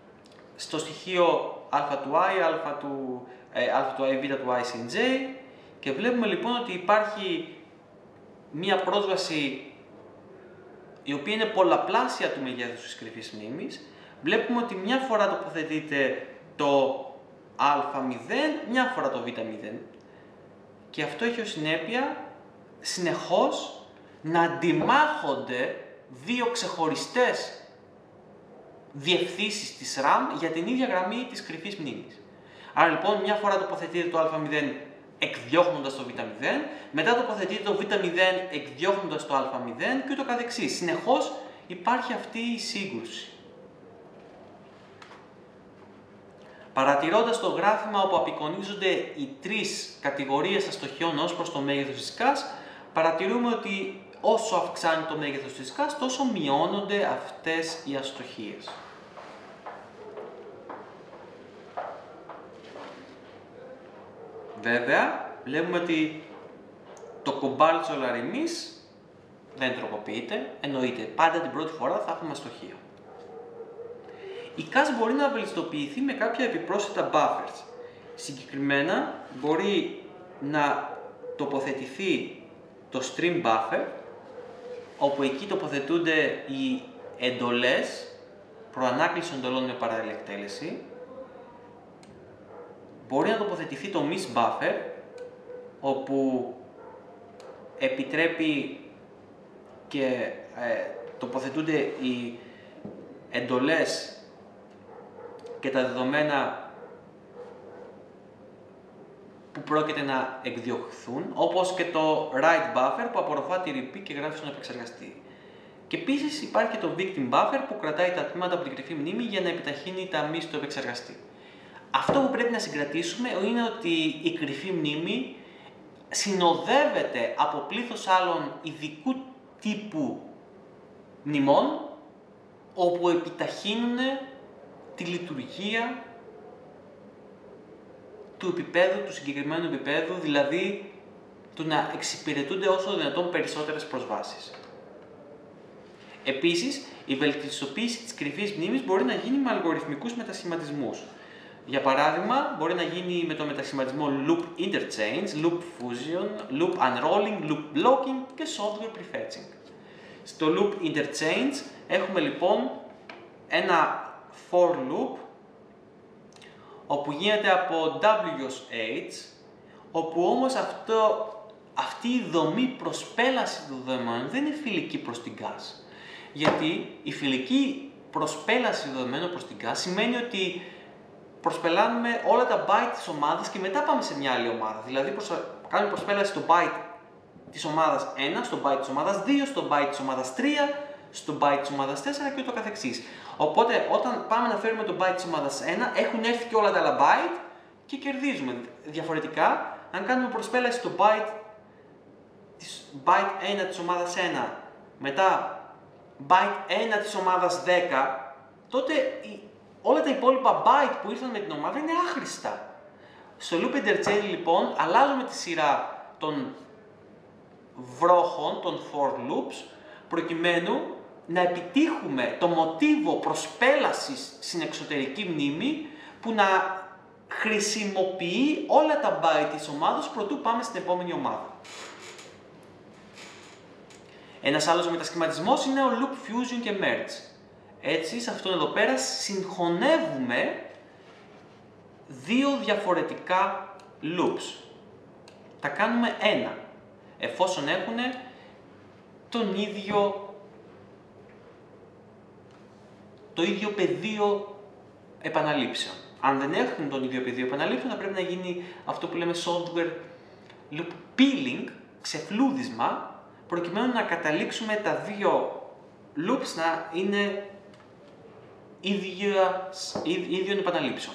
στο στοιχείο α του i, α του, ε, α του i, β του i συν j Και βλέπουμε λοιπόν ότι υπάρχει μία πρόσβαση η οποία είναι πολλαπλάσια του μεγέθους της κρυφής μνήμης. Βλέπουμε ότι μια φορά τοποθετείται το α μηδέν, μια φορά το β μηδέν. Και αυτό έχει ως συνέπεια συνεχώς να αντιμάχονται δύο ξεχωριστές διευθύνσεις της RAM για την ίδια γραμμή της κρυφής μνήμης. Άρα λοιπόν μια φορά τοποθετείται το α μηδέν εκδιώχνοντας το β μηδέν, μετά τοποθετείται το β μηδέν εκδιώχνοντας το α μηδέν και ούτω καθεξής. Συνεχώς υπάρχει αυτή η σύγκρουση. Παρατηρώντας το γράφημα όπου απεικονίζονται οι τρεις κατηγορίες αστοχιών ως προς το μέγεθος της ΚΑΣ, παρατηρούμε ότι όσο αυξάνει το μέγεθος της ΚΑΣ, τόσο μειώνονται αυτές οι αστοχίες. Βέβαια, βλέπουμε ότι το κομπάλτ της ολαρινής δεν τροποποιείται, εννοείται πάντα την πρώτη φορά θα έχουμε αστοχία. Η ΚΑΣ μπορεί να βελτιστοποιηθεί με κάποια επιπρόσθετα buffers. Συγκεκριμένα μπορεί να τοποθετηθεί το stream buffer, όπου εκεί τοποθετούνται οι εντολές, προανάκληση εντολών με παράλληλη εκτέλεση. Μπορεί να τοποθετηθεί το miss buffer, όπου επιτρέπει και ε, τοποθετούνται οι εντολές και τα δεδομένα που πρόκειται να εκδιωχθούν, όπως και το write buffer που απορροφά τη ρηπή και γράφει στον επεξεργαστή. Και επίσης υπάρχει και το victim buffer που κρατάει τα τμήματα από την κρυφή μνήμη για να επιταχύνει τα μη στο επεξεργαστή. Αυτό που πρέπει να συγκρατήσουμε είναι ότι η κρυφή μνήμη συνοδεύεται από πλήθος άλλων ειδικού τύπου μνημών, όπου επιταχύνουν τη λειτουργία του επίπεδου, του συγκεκριμένου επίπεδου, δηλαδή του να εξυπηρετούνται όσο δυνατόν περισσότερες προσβάσεις. Επίσης, η βελτιστοποίηση της κρυφής μνήμης μπορεί να γίνει με αλγοριθμικούς μετασχηματισμούς. Για παράδειγμα, μπορεί να γίνει με το μετασχηματισμό Loop Interchange, Loop Fusion, Loop Unrolling, Loop Blocking και Software Prefetching. Στο Loop Interchange έχουμε λοιπόν ένα for loop, όπου γίνεται από W ως H, όπου όμως αυτό, αυτή η δομή προσπέλαση του δεδομένου δεν είναι φιλική προς την ΚΑΣ. Γιατί η φιλική προσπέλαση του δεδομένου προς την ΚΑΣ σημαίνει ότι προσπελάνουμε όλα τα byte της ομάδας και μετά πάμε σε μια άλλη ομάδα. Δηλαδή προσ... κάνουμε προσπέλαση στο byte της ομάδας ένα, στο byte της ομάδας δύο, στο byte της ομάδας τρία, στο byte της ομάδας τέσσερα και ούτω καθεξής. Οπότε όταν πάμε να φέρουμε το byte της ομάδας ένα, έχουν έρθει και όλα τα άλλα byte και κερδίζουμε. Διαφορετικά, αν κάνουμε προσπέλαση στο byte, της, byte ένα της ομάδας ένα, μετά byte ένα της ομάδας δέκα, τότε η, όλα τα υπόλοιπα byte που ήρθαν με την ομάδα είναι άχρηστα. Στο loop interchange λοιπόν αλλάζουμε τη σειρά των βρόχων, των for loops, προκειμένου να επιτύχουμε το μοτίβο προσπέλασης στην εξωτερική μνήμη που να χρησιμοποιεί όλα τα byte της ομάδας προτού πάμε στην επόμενη ομάδα. Ένας άλλος μετασχηματισμός είναι ο Loop Fusion και Merge. Έτσι, σε αυτόν εδώ πέρα συγχωνεύουμε δύο διαφορετικά loops. Τα κάνουμε ένα, εφόσον έχουν τον ίδιο το ίδιο πεδίο επαναλήψεων. Αν δεν έχουν τον ίδιο πεδίο επαναλήψεων, θα πρέπει να γίνει αυτό που λέμε software loop peeling, ξεφλούδισμα, προκειμένου να καταλήξουμε τα δύο loops να είναι ίδιων επαναλήψεων.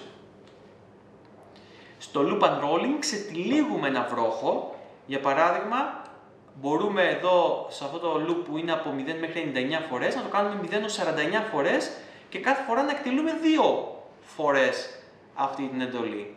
Στο loop unrolling ξετυλίγουμε ένα βρόχο. Για παράδειγμα, μπορούμε εδώ σε αυτό το loop που είναι από μηδέν μέχρι ενενήντα εννέα φορές να το κάνουμε μηδέν έως σαράντα εννέα φορές και κάθε φορά να εκτελούμε δύο φορές αυτή την εντολή.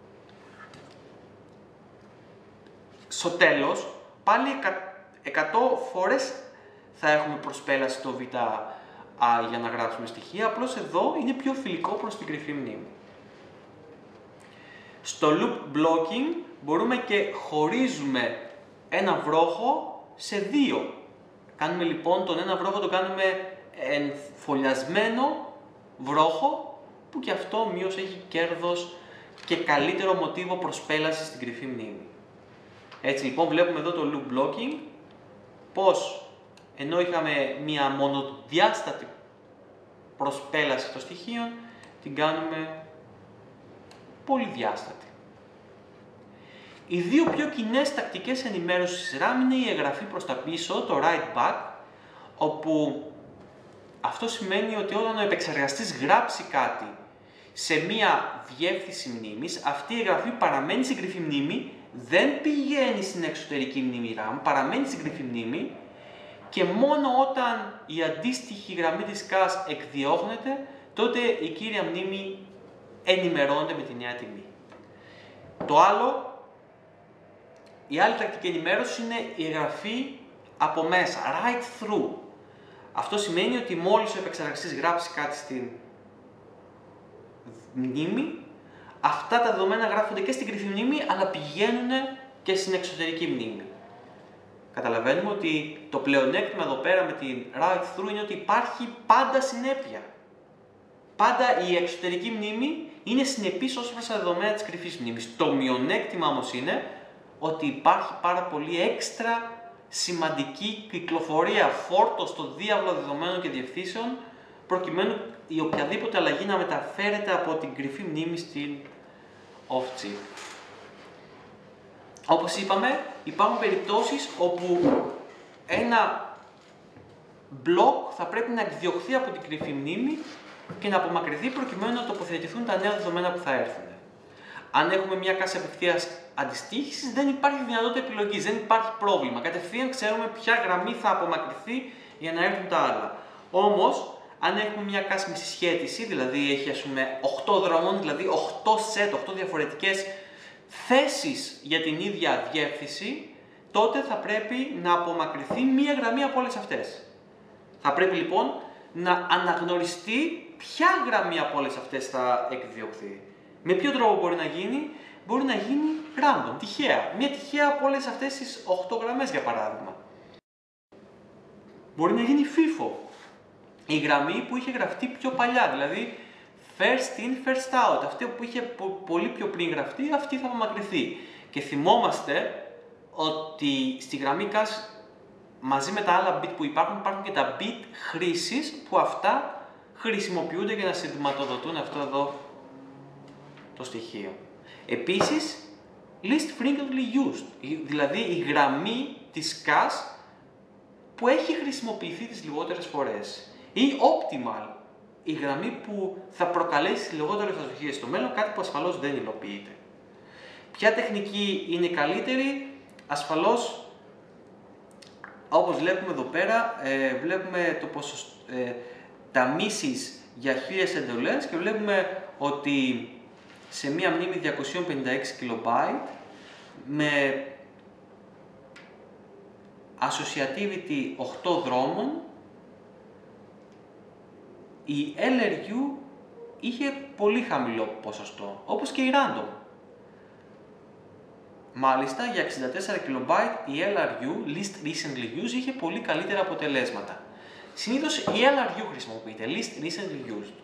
Στο τέλος, πάλι εκατό φορές θα έχουμε προσπέλαση το β για να γράψουμε στοιχεία, απλώς εδώ είναι πιο φιλικό προς την κρυφή μνήμη. Στο loop blocking μπορούμε και χωρίζουμε ένα βρόχο σε δύο. Κάνουμε λοιπόν τον ένα βρόχο, το κάνουμε εμφολιασμένο βρόχο, που και αυτό ομοίως έχει κέρδος και καλύτερο μοτίβο προσπέλασης στην κρυφή μνήμη. Έτσι λοιπόν βλέπουμε εδώ το loop blocking, πως ενώ είχαμε μία μονοδιάστατη προσπέλαση των στοιχείων, την κάνουμε πολυδιάστατη. Οι δύο πιο κοινές τακτικές ενημέρωσης RAM είναι η εγγραφή προς τα πίσω, το write back, όπου αυτό σημαίνει ότι όταν ο επεξεργαστής γράψει κάτι σε μία διεύθυνση μνήμης, αυτή η εγγραφή παραμένει στην κρυφή μνήμη, δεν πηγαίνει στην εξωτερική μνήμη RAM, παραμένει στην κρυφή μνήμη και μόνο όταν η αντίστοιχη γραμμή της cache εκδιώχνεται, τότε η κύρια μνήμη ενημερώνεται με τη νέα τιμή. Το άλλο, η άλλη τακτική ενημέρωση είναι η εγγραφή από μέσα, write through. Αυτό σημαίνει ότι μόλις ο επεξεργαστής γράψει κάτι στην μνήμη, αυτά τα δεδομένα γράφονται και στην κρυφή μνήμη, αλλά πηγαίνουν και στην εξωτερική μνήμη. Καταλαβαίνουμε ότι το πλεονέκτημα εδώ πέρα με την write through είναι ότι υπάρχει πάντα συνέπεια. Πάντα η εξωτερική μνήμη είναι συνεπής ως προς τα δεδομένα της κρυφής μνήμης. Το μειονέκτημα όμως είναι ότι υπάρχει πάρα πολύ έξτρα σημαντική κυκλοφορία, φόρτο στο διάβλο δεδομένων και διευθύνσεων, προκειμένου η οποιαδήποτε αλλαγή να μεταφέρεται από την κρυφή μνήμη στην off-chip. Όπως είπαμε, υπάρχουν περιπτώσεις όπου ένα block θα πρέπει να εκδιωχθεί από την κρυφή μνήμη και να απομακρυνθεί προκειμένου να τοποθετηθούν τα νέα δεδομένα που θα έρθουν. Αν έχουμε μια cache απευθείας αντιστοίχησης, δεν υπάρχει δυνατότητα επιλογής, δεν υπάρχει πρόβλημα. Κατευθείαν ξέρουμε ποια γραμμή θα απομακρυνθεί για να έρθουν τα άλλα. Όμως, αν έχουμε μια cache με συσχέτιση, δηλαδή έχει ας πούμε οκτώ δρόμων, δηλαδή οκτώ set, οκτώ διαφορετικές θέσεις για την ίδια διεύθυνση, τότε θα πρέπει να απομακρυνθεί μία γραμμή από όλες αυτές. Θα πρέπει λοιπόν να αναγνωριστεί ποια γραμμή από όλες αυτές θα εκδιωχθεί. Με ποιο τρόπο μπορεί να γίνει? Μπορεί να γίνει random, τυχαία. Μία τυχαία από όλες αυτές τις οκτώ γραμμές για παράδειγμα. Μπορεί να γίνει FIFO. Η γραμμή που είχε γραφτεί πιο παλιά, δηλαδή first in, first out. Αυτή που είχε πολύ πιο πριν γραφτεί, αυτή θα απομακρυνθεί. Και θυμόμαστε ότι στη γραμμή cache μαζί με τα άλλα bit που υπάρχουν, υπάρχουν και τα bit χρήσης που αυτά χρησιμοποιούνται για να σηματοδοτούν αυτό εδώ το στοιχείο. Επίσης, least frequently used, δηλαδή η γραμμή της cache που έχει χρησιμοποιηθεί τις λιγότερες φορές. Ή optimal, η γραμμή που θα προκαλέσει τις λιγότερες αστοχίες στο μέλλον, κάτι που ασφαλώς δεν υλοποιείται. Ποια τεχνική είναι καλύτερη? Ασφαλώς, όπως βλέπουμε εδώ πέρα, ε, βλέπουμε το ποσοστό, ε, τα misses για χίλιες εντολές και βλέπουμε ότι σε μία μνήμη διακόσια πενήντα έξι κιλομπάιτ με associativity οκτώ δρόμων, η ελ αρ γιου είχε πολύ χαμηλό ποσοστό, όπως και η random. Μάλιστα, για εξήντα τέσσερα κιλομπάιτ η ελ αρ γιου, least recently used, είχε πολύ καλύτερα αποτελέσματα. Συνήθως η ελ αρ γιου χρησιμοποιείται, least recently used.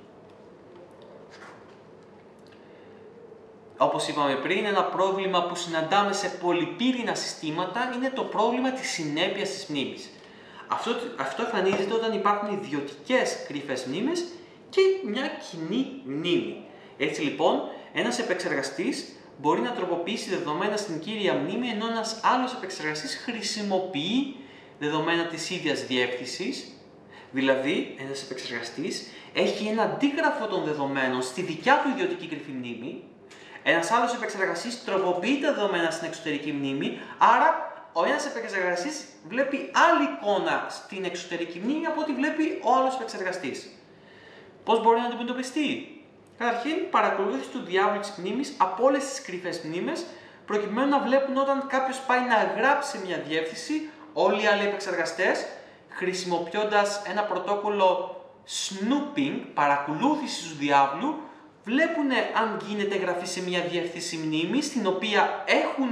Όπως είπαμε πριν, ένα πρόβλημα που συναντάμε σε πολυπύρινα συστήματα είναι το πρόβλημα της συνέπειας της μνήμης. Αυτό, αυτό εμφανίζεται όταν υπάρχουν ιδιωτικές κρυφές μνήμες και μια κοινή μνήμη. Έτσι λοιπόν, ένας επεξεργαστής μπορεί να τροποποιήσει δεδομένα στην κύρια μνήμη, ενώ ένας άλλος επεξεργαστής χρησιμοποιεί δεδομένα της ίδιας διεύθυνσης. Δηλαδή, ένας επεξεργαστής έχει ένα αντίγραφο των δεδομένων στη δικιά του ιδιωτική κρυφή μνήμη, ένας άλλος επεξεργαστής τροποποιεί τα δεδομένα στην εξωτερική μνήμη, άρα ο ένας επεξεργαστής βλέπει άλλη εικόνα στην εξωτερική μνήμη από ό,τι βλέπει ο άλλος επεξεργαστής. Πώς μπορεί να αντιμετωπιστεί? Καταρχήν, παρακολούθηση του διάβλου της μνήμης από όλες τις κρυφές μνήμες, προκειμένου να βλέπουν όταν κάποιος πάει να γράψει μια διεύθυνση, όλοι οι άλλοι επεξεργαστές, χρησιμοποιώντας ένα πρωτόκολλο snooping, παρακολούθηση του διάβλου, βλέπουν αν γίνεται εγγραφή σε μια διεύθυνση μνήμης, στην οποία έχουν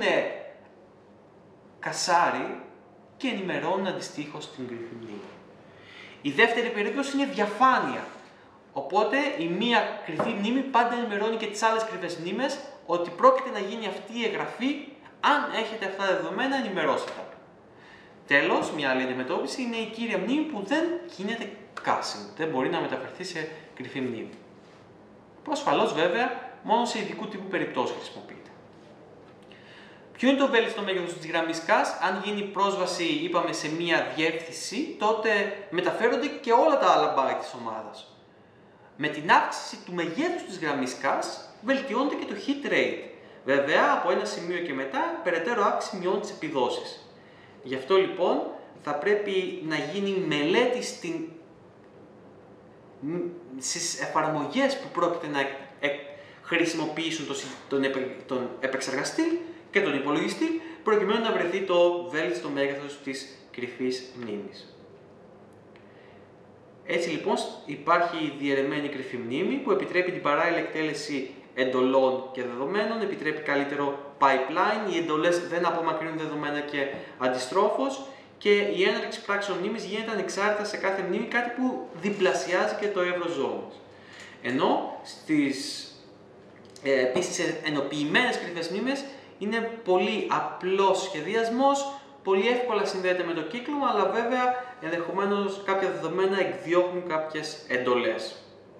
κασάρει και ενημερώνουν αντιστοίχως την κρυφή μνήμη. Η δεύτερη περίπτωση είναι διαφάνεια. Οπότε η μία κρυφή μνήμη πάντα ενημερώνει και τις άλλες κρυφές μνήμες ότι πρόκειται να γίνει αυτή η εγγραφή. Αν έχετε αυτά τα δεδομένα, ενημερώστε τα. Τέλος, μια άλλη αντιμετώπιση είναι η κύρια μνήμη που δεν γίνεται caching, δεν μπορεί να μεταφερθεί σε κρυφή μνήμη. Που ασφαλώς βέβαια μόνο σε ειδικού τύπου περιπτώσεις χρησιμοποιείται. Ποιο είναι το βέλτιστο μέγεθος της γραμμής cache? Αν γίνει πρόσβαση, είπαμε, σε μία διεύθυνση, τότε μεταφέρονται και όλα τα άλλα byte της ομάδας. Με την αύξηση του μεγέθους της γραμμής cache, βελτιώνεται και το hit rate. Βέβαια, από ένα σημείο και μετά, περαιτέρω αύξηση μειώνει τις επιδόσεις. Γι' αυτό λοιπόν θα πρέπει να γίνει μελέτη στην... στις εφαρμογές που πρόκειται να χρησιμοποιήσουν τον, επε... τον επεξεργαστή και τον υπολογιστή, προκειμένου να βρεθεί το βέλτιστο μέγεθος της κρυφής μνήμης. Έτσι λοιπόν υπάρχει η διαιρεμένη κρυφή μνήμη που επιτρέπει την παράλληλη εκτέλεση εντολών και δεδομένων, επιτρέπει καλύτερο pipeline, οι εντολές δεν απομακρύνουν δεδομένα και αντιστρόφως και η έναρξη πράξεων μνήμης γίνεται ανεξάρτητα σε κάθε μνήμη, κάτι που διπλασιάζει και το εύρος ζώνης. Ενώ στις ε, επίσης ενοποιημένες κρυφές μνήμες είναι πολύ απλός σχεδιασμός, πολύ εύκολα συνδέεται με το κύκλωμα, αλλά βέβαια ενδεχομένως κάποια δεδομένα εκδιώχνουν κάποιες εντολές.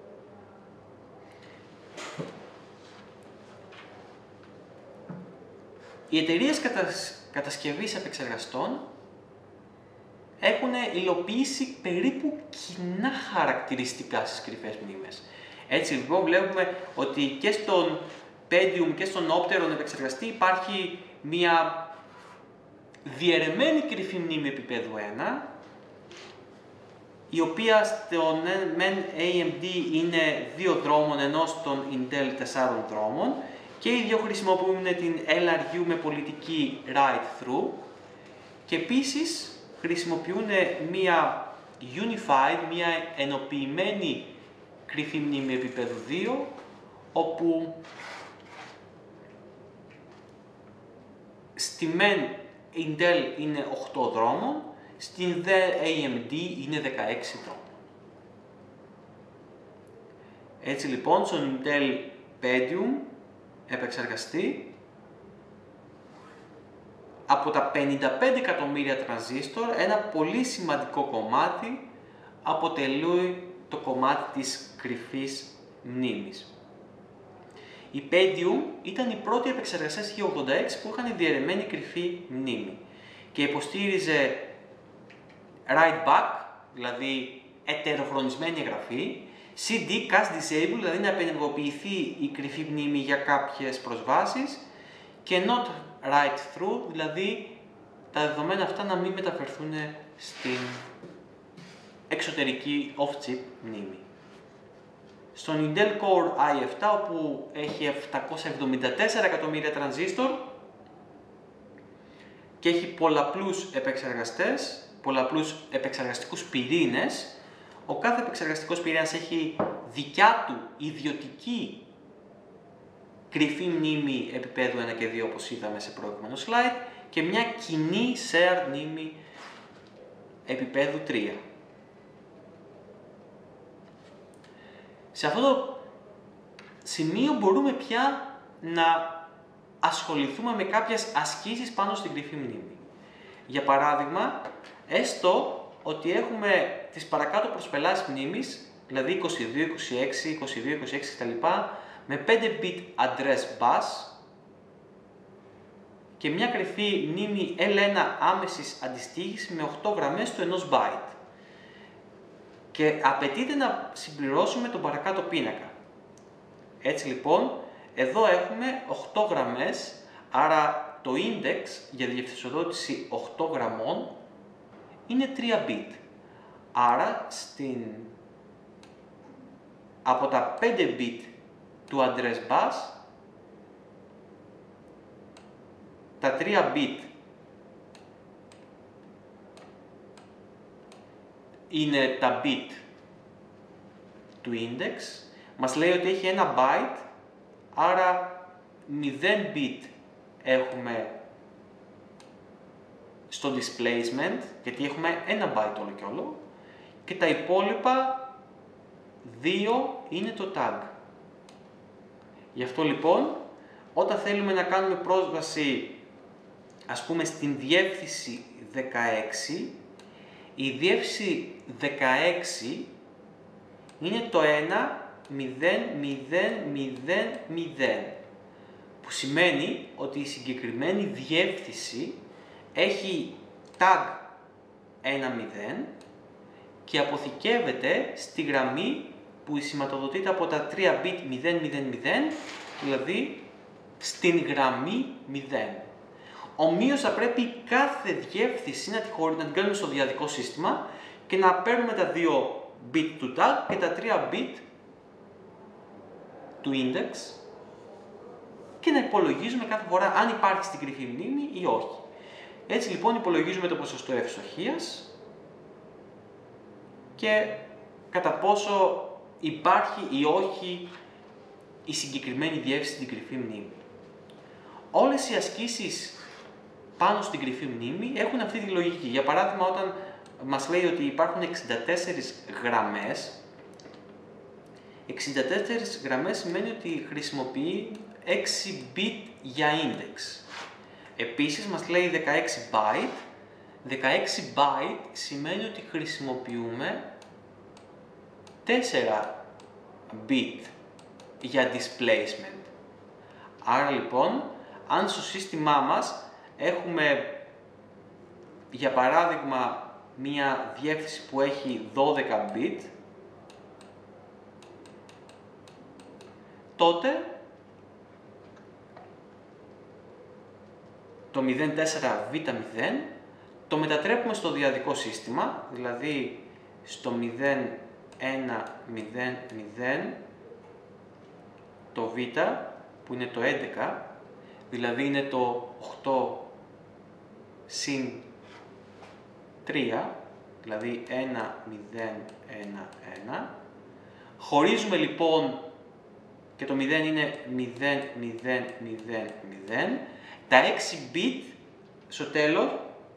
Οι εταιρείες κατασ... κατασκευής επεξεργαστών έχουν υλοποιήσει περίπου κοινά χαρακτηριστικά στις κρυφές μνήμες. Έτσι λοιπόν βλέπουμε ότι και στον Pentium και στον Opteron επεξεργαστή υπάρχει μια διαιρεμένη κρυφή μνήμη επίπεδου ένα, η οποία στον έι εμ ντι είναι δύο δρόμων, ενώ στον Intel τεσσάρων δρόμων, και οι δύο χρησιμοποιούν την ελ αρ γιου με πολιτική write-through και επίσης χρησιμοποιούν μία unified, μία ενοποιημένη κρυφή μνήμη επίπεδου δύο, όπου στη μεν Intel είναι οκτώ δρόμων, στην δε έι εμ ντι είναι δεκαέξι δρόμων. Έτσι λοιπόν, στον Intel Pentium επεξεργαστή, από τα πενήντα πέντε εκατομμύρια τρανζίστορ, ένα πολύ σημαντικό κομμάτι αποτελεί το κομμάτι της κρυφής μνήμης. Η Pentium ήταν η πρώτη επεξεργαστές χ ογδόντα έξι που είχαν διαιρεμένη κρυφή μνήμη και υποστήριζε write back, δηλαδή ετεροχρονισμένη εγγραφή, σι ντι cache disable, δηλαδή να απενεργοποιηθεί η κρυφή μνήμη για κάποιες προσβάσεις, και not write through, δηλαδή τα δεδομένα αυτά να μην μεταφερθούν στην εξωτερική off-chip μνήμη. Στον Intel Core άι επτά, όπου έχει επτακόσια εβδομήντα τέσσερα εκατομμύρια τρανζίστορ και έχει πολλαπλούς επεξεργαστές, πολλαπλούς επεξεργαστικούς πυρήνες, ο κάθε επεξεργαστικός πυρήνας έχει δικιά του ιδιωτική κρυφή μνήμη επίπεδου ένα και δύο, όπως είδαμε σε προηγούμενο slide, και μια κοινή shared μνήμη επίπεδου τρία. Σε αυτό το σημείο μπορούμε πια να ασχοληθούμε με κάποιες ασκήσεις πάνω στην κρυφή μνήμη. Για παράδειγμα, έστω ότι έχουμε τις παρακάτω προσπελάσεις μνήμης, δηλαδή είκοσι δύο, είκοσι έξι, είκοσι δύο, είκοσι έξι κτλ, με πέντε bit address bus και μια κρυφή μνήμη ελ ένα άμεσης αντιστοίχησης με οκτώ γραμμές του ενός byte. Και απαιτείται να συμπληρώσουμε τον παρακάτω πίνακα. Έτσι λοιπόν, εδώ έχουμε οκτώ γραμμές, άρα το index για διευθυνσοδότηση οκτώ γραμμών είναι τρία bit. Άρα, στην... από τα πέντε bit του address bus, τα τρία bit είναι τα bit του index, μας λέει ότι έχει ένα byte, άρα μηδέν bit έχουμε στο displacement, γιατί έχουμε ένα byte όλο και όλο, και τα υπόλοιπα δύο είναι το tag. Γι' αυτό λοιπόν, όταν θέλουμε να κάνουμε πρόσβαση, ας πούμε, στην διεύθυνση δεκαέξι, η διεύθυνση δεκαέξι είναι το ένα μηδέν μηδέν μηδέν μηδέν, που σημαίνει ότι η συγκεκριμένη διεύθυνση έχει tag ένα μηδέν και αποθηκεύεται στη γραμμή που σηματοδοτείται από τα τρία bit μηδέν μηδέν μηδέν, δηλαδή στην γραμμή μηδέν. Ομοίως θα πρέπει κάθε διεύθυνση να, τη χωρί... να την κάνουμε στο διαδικό σύστημα και να παίρνουμε τα δύο bit του tag και τα τρία bit του index και να υπολογίζουμε κάθε φορά αν υπάρχει στην κρυφή μνήμη ή όχι. Έτσι λοιπόν υπολογίζουμε το ποσοστό ευστοχίας και κατά πόσο υπάρχει ή όχι η συγκεκριμένη διεύθυνση στην κρυφή μνήμη. Όλες οι ασκήσεις πάνω στην κρυφή μνήμη έχουν αυτή τη λογική. Για παράδειγμα, όταν μας λέει ότι υπάρχουν εξήντα τέσσερις γραμμές, εξήντα τέσσερις γραμμές σημαίνει ότι χρησιμοποιεί έξι bit για index. Επίσης μας λέει δεκαέξι byte. δεκαέξι byte σημαίνει ότι χρησιμοποιούμε τέσσερα bit για displacement. Άρα λοιπόν, αν στο σύστημά μας έχουμε, για παράδειγμα, μία διεύθυνση που έχει δώδεκα bit, τότε το μηδέν τέσσερα β μηδέν το μετατρέπουμε στο διαδικό σύστημα, δηλαδή στο μηδέν ένα μηδέν μηδέν το β που είναι το έντεκα, δηλαδή είναι το οκτώ συν τρία, δηλαδή ένα μηδέν ένα ένα. Χωρίζουμε λοιπόν και το μηδέν είναι μηδέν μηδέν μηδέν μηδέν. Τα έξι bit στο τέλος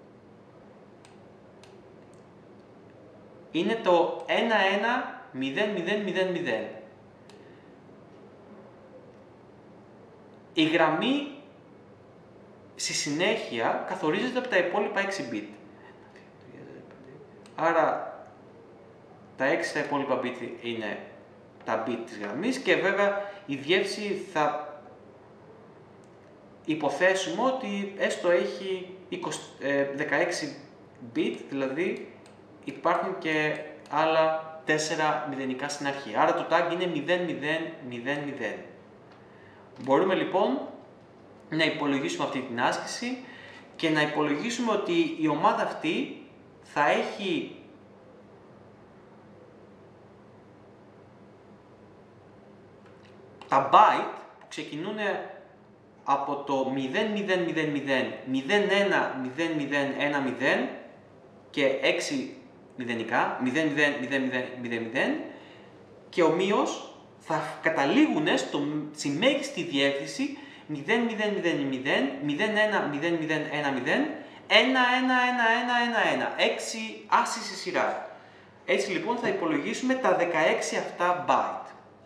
είναι το ένα ένα μηδέν μηδέν μηδέν μηδέn. Η γραμμή στη συνέχεια καθορίζεται από τα υπόλοιπα έξι bit. Άρα τα έξι τα υπόλοιπα bit είναι τα bit της γραμμής και βέβαια η διεύθυνση θα υποθέσουμε ότι έστω έχει δεκαέξι bit, δηλαδή υπάρχουν και άλλα τέσσερα μηδενικά στην αρχή. Άρα το tag είναι μηδέν μηδέn μηδέn μηδέn. Μπορούμε λοιπόν να υπολογίσουμε αυτή την άσκηση και να υπολογίσουμε ότι η ομάδα αυτή θα έχει τα byte που ξεκινούν από το μηδέν μηδέn μηδέν μηδέn μηδέν ένα μηδέν μηδέν ένα μηδέν και έξι μηδενικά μηδέν μηδέν μηδέν μηδέν μηδέν και ομοίως θα καταλήγουν στο, στη μέγιστη διεύθυνση μηδέν μηδέν μηδέn μηδέν μηδέν ένα μηδέν μηδέν ένα μηδέν ένα ένα ένα ένα ένα ένα, έξι άσεις σε σειρά. Έτσι λοιπόν θα υπολογίσουμε τα δεκαέξι αυτά byte.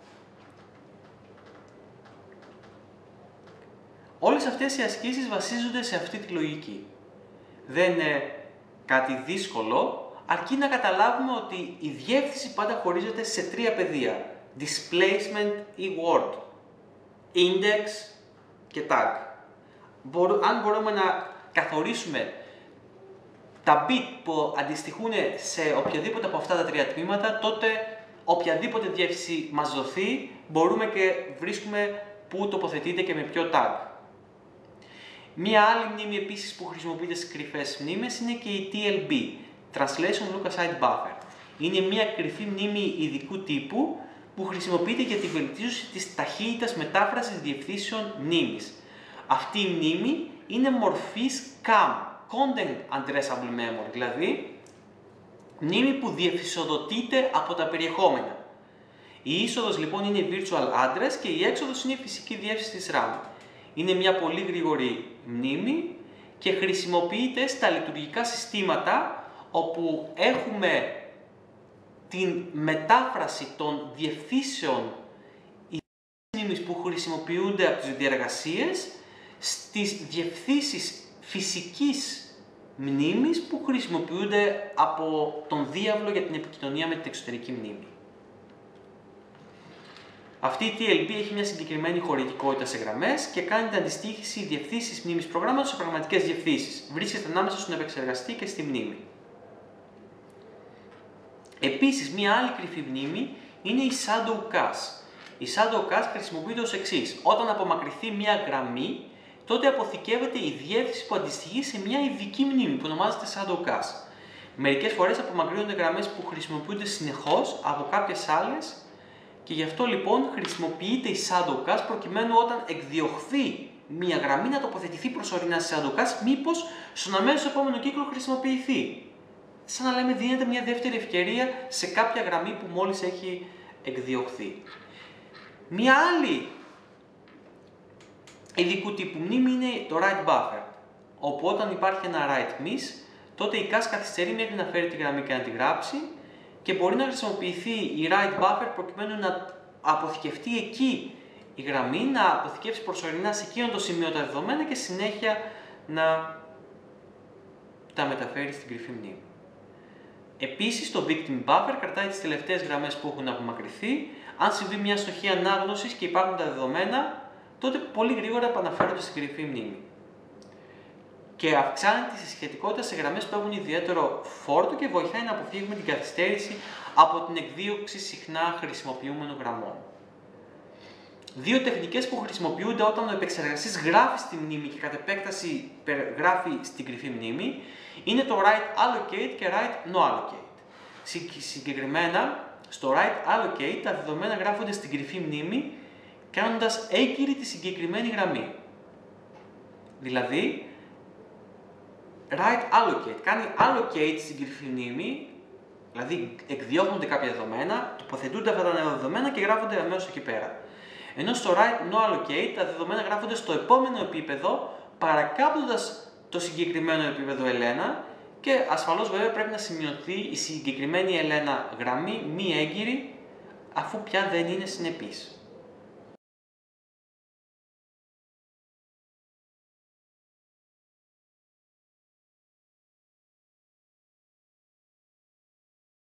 Όλες αυτές οι ασκήσεις βασίζονται σε αυτή τη λογική. Δεν είναι κάτι δύσκολο, αρκεί να καταλάβουμε ότι η διεύθυνση πάντα χωρίζεται σε τρία πεδία. Displacement ή word, index και tag. Αν μπορούμε να καθορίσουμε τα bit που αντιστοιχούν σε οποιαδήποτε από αυτά τα τρία τμήματα, τότε οποιαδήποτε διεύθυνση μας δοθεί, μπορούμε και βρίσκουμε πού τοποθετείται και με ποιο tag. Μία άλλη μνήμη επίσης που χρησιμοποιείται στις κρυφές μνήμες είναι και η τι ελ μπι, Translation Look Aside Buffer. Είναι μία κρυφή μνήμη ειδικού τύπου που χρησιμοποιείται για τη βελτίωση της ταχύτητας μετάφρασης διευθύνσεων μνήμης. Αυτή η μνήμη είναι μορφής κάμ, Content Addressable Memory, δηλαδή μνήμη που διεφυσοδοτείται από τα περιεχόμενα. Η είσοδος λοιπόν είναι η virtual address και η έξοδος είναι η φυσική διεύθυνση της RAM. Είναι μια πολύ γρήγορη μνήμη και χρησιμοποιείται στα λειτουργικά συστήματα όπου έχουμε την μετάφραση των διευθύνσεων μνήμης που χρησιμοποιούνται από τις διεργασίες στις διευθύνσεις φυσικής μνήμης που χρησιμοποιούνται από τον διάβλο για την επικοινωνία με την εξωτερική μνήμη. Αυτή η τι ελ μπι έχει μια συγκεκριμένη χωρητικότητα σε γραμμές και κάνει την αντιστοίχηση διευθύνσης μνήμης προγράμματος σε πραγματικές διευθύνσεις. Βρίσκεται ανάμεσα στον επεξεργαστή και στη μνήμη. Επίσης, μια άλλη κρυφή μνήμη είναι η shadow cache. Η shadow cache χρησιμοποιείται ως εξής. Όταν απομακρυνθεί μια γραμμή, τότε αποθηκεύεται η διεύθυνση που αντιστοιχεί σε μια ειδική μνήμη που ονομάζεται shadow cache. Μερικές φορές απομακρύνονται γραμμές που χρησιμοποιούνται συνεχώς από κάποιες άλλες και γι' αυτό λοιπόν χρησιμοποιείται η shadow cache προκειμένου όταν εκδιωχθεί μια γραμμή να τοποθετηθεί προσωρινά σε shadow cache, μήπως στον αμέσως επόμενο κύκλο χρησιμοποιηθεί. Σαν να λέμε δίνεται μια δεύτερη ευκαιρία σε κάποια γραμμή που μόλις έχει εκδιωχθεί. Μια άλλη ειδικού τύπου μνήμη είναι το write buffer, όπου όταν υπάρχει ένα write miss, τότε η cache καθυστερεί μέχρι να φέρει τη γραμμή και να τη γράψει και μπορεί να χρησιμοποιηθεί η write buffer προκειμένου να αποθηκευτεί εκεί η γραμμή, να αποθηκεύσει προσωρινά σε εκείνο το σημείο τα δεδομένα και συνέχεια να τα μεταφέρει στην κρυφή μνήμη. Επίσης, το victim buffer κρατάει τις τελευταίες γραμμές που έχουν απομακρυνθεί. Αν συμβεί μια αστοχή ανάγνωσης και υπάρχουν τα δεδομένα, τότε πολύ γρήγορα επαναφέρονται στην κρυφή μνήμη. Και αυξάνει τη συσχετικότητα σε γραμμές που έχουν ιδιαίτερο φόρτο και βοηθάει να αποφύγουμε την καθυστέρηση από την εκδίωξη συχνά χρησιμοποιούμενων γραμμών. Δύο τεχνικές που χρησιμοποιούνται όταν ο επεξεργαστής γράφει στη μνήμη και κατ' επέκταση γράφει στην κρυφή μνήμη είναι το write allocate και write no allocate. Συγκεκριμένα, στο write allocate τα δεδομένα γράφονται στην κρυφή μνήμη κάνοντας έγκυρη τη συγκεκριμένη γραμμή. Δηλαδή, write allocate κάνει allocate στην κρυφή μνήμη, δηλαδή εκδιώχνονται κάποια δεδομένα, τοποθετούνται αυτά τα νέα δεδομένα και γράφονται αμέσως εκεί πέρα. Ενώ στο write no allocate τα δεδομένα γράφονται στο επόμενο επίπεδο παρακάπτοντας το συγκεκριμένο επίπεδο ελένα και ασφαλώς βέβαια πρέπει να σημειωθεί η συγκεκριμένη ελένα γραμμή μη έγκυρη αφού πια δεν είναι συνεπής.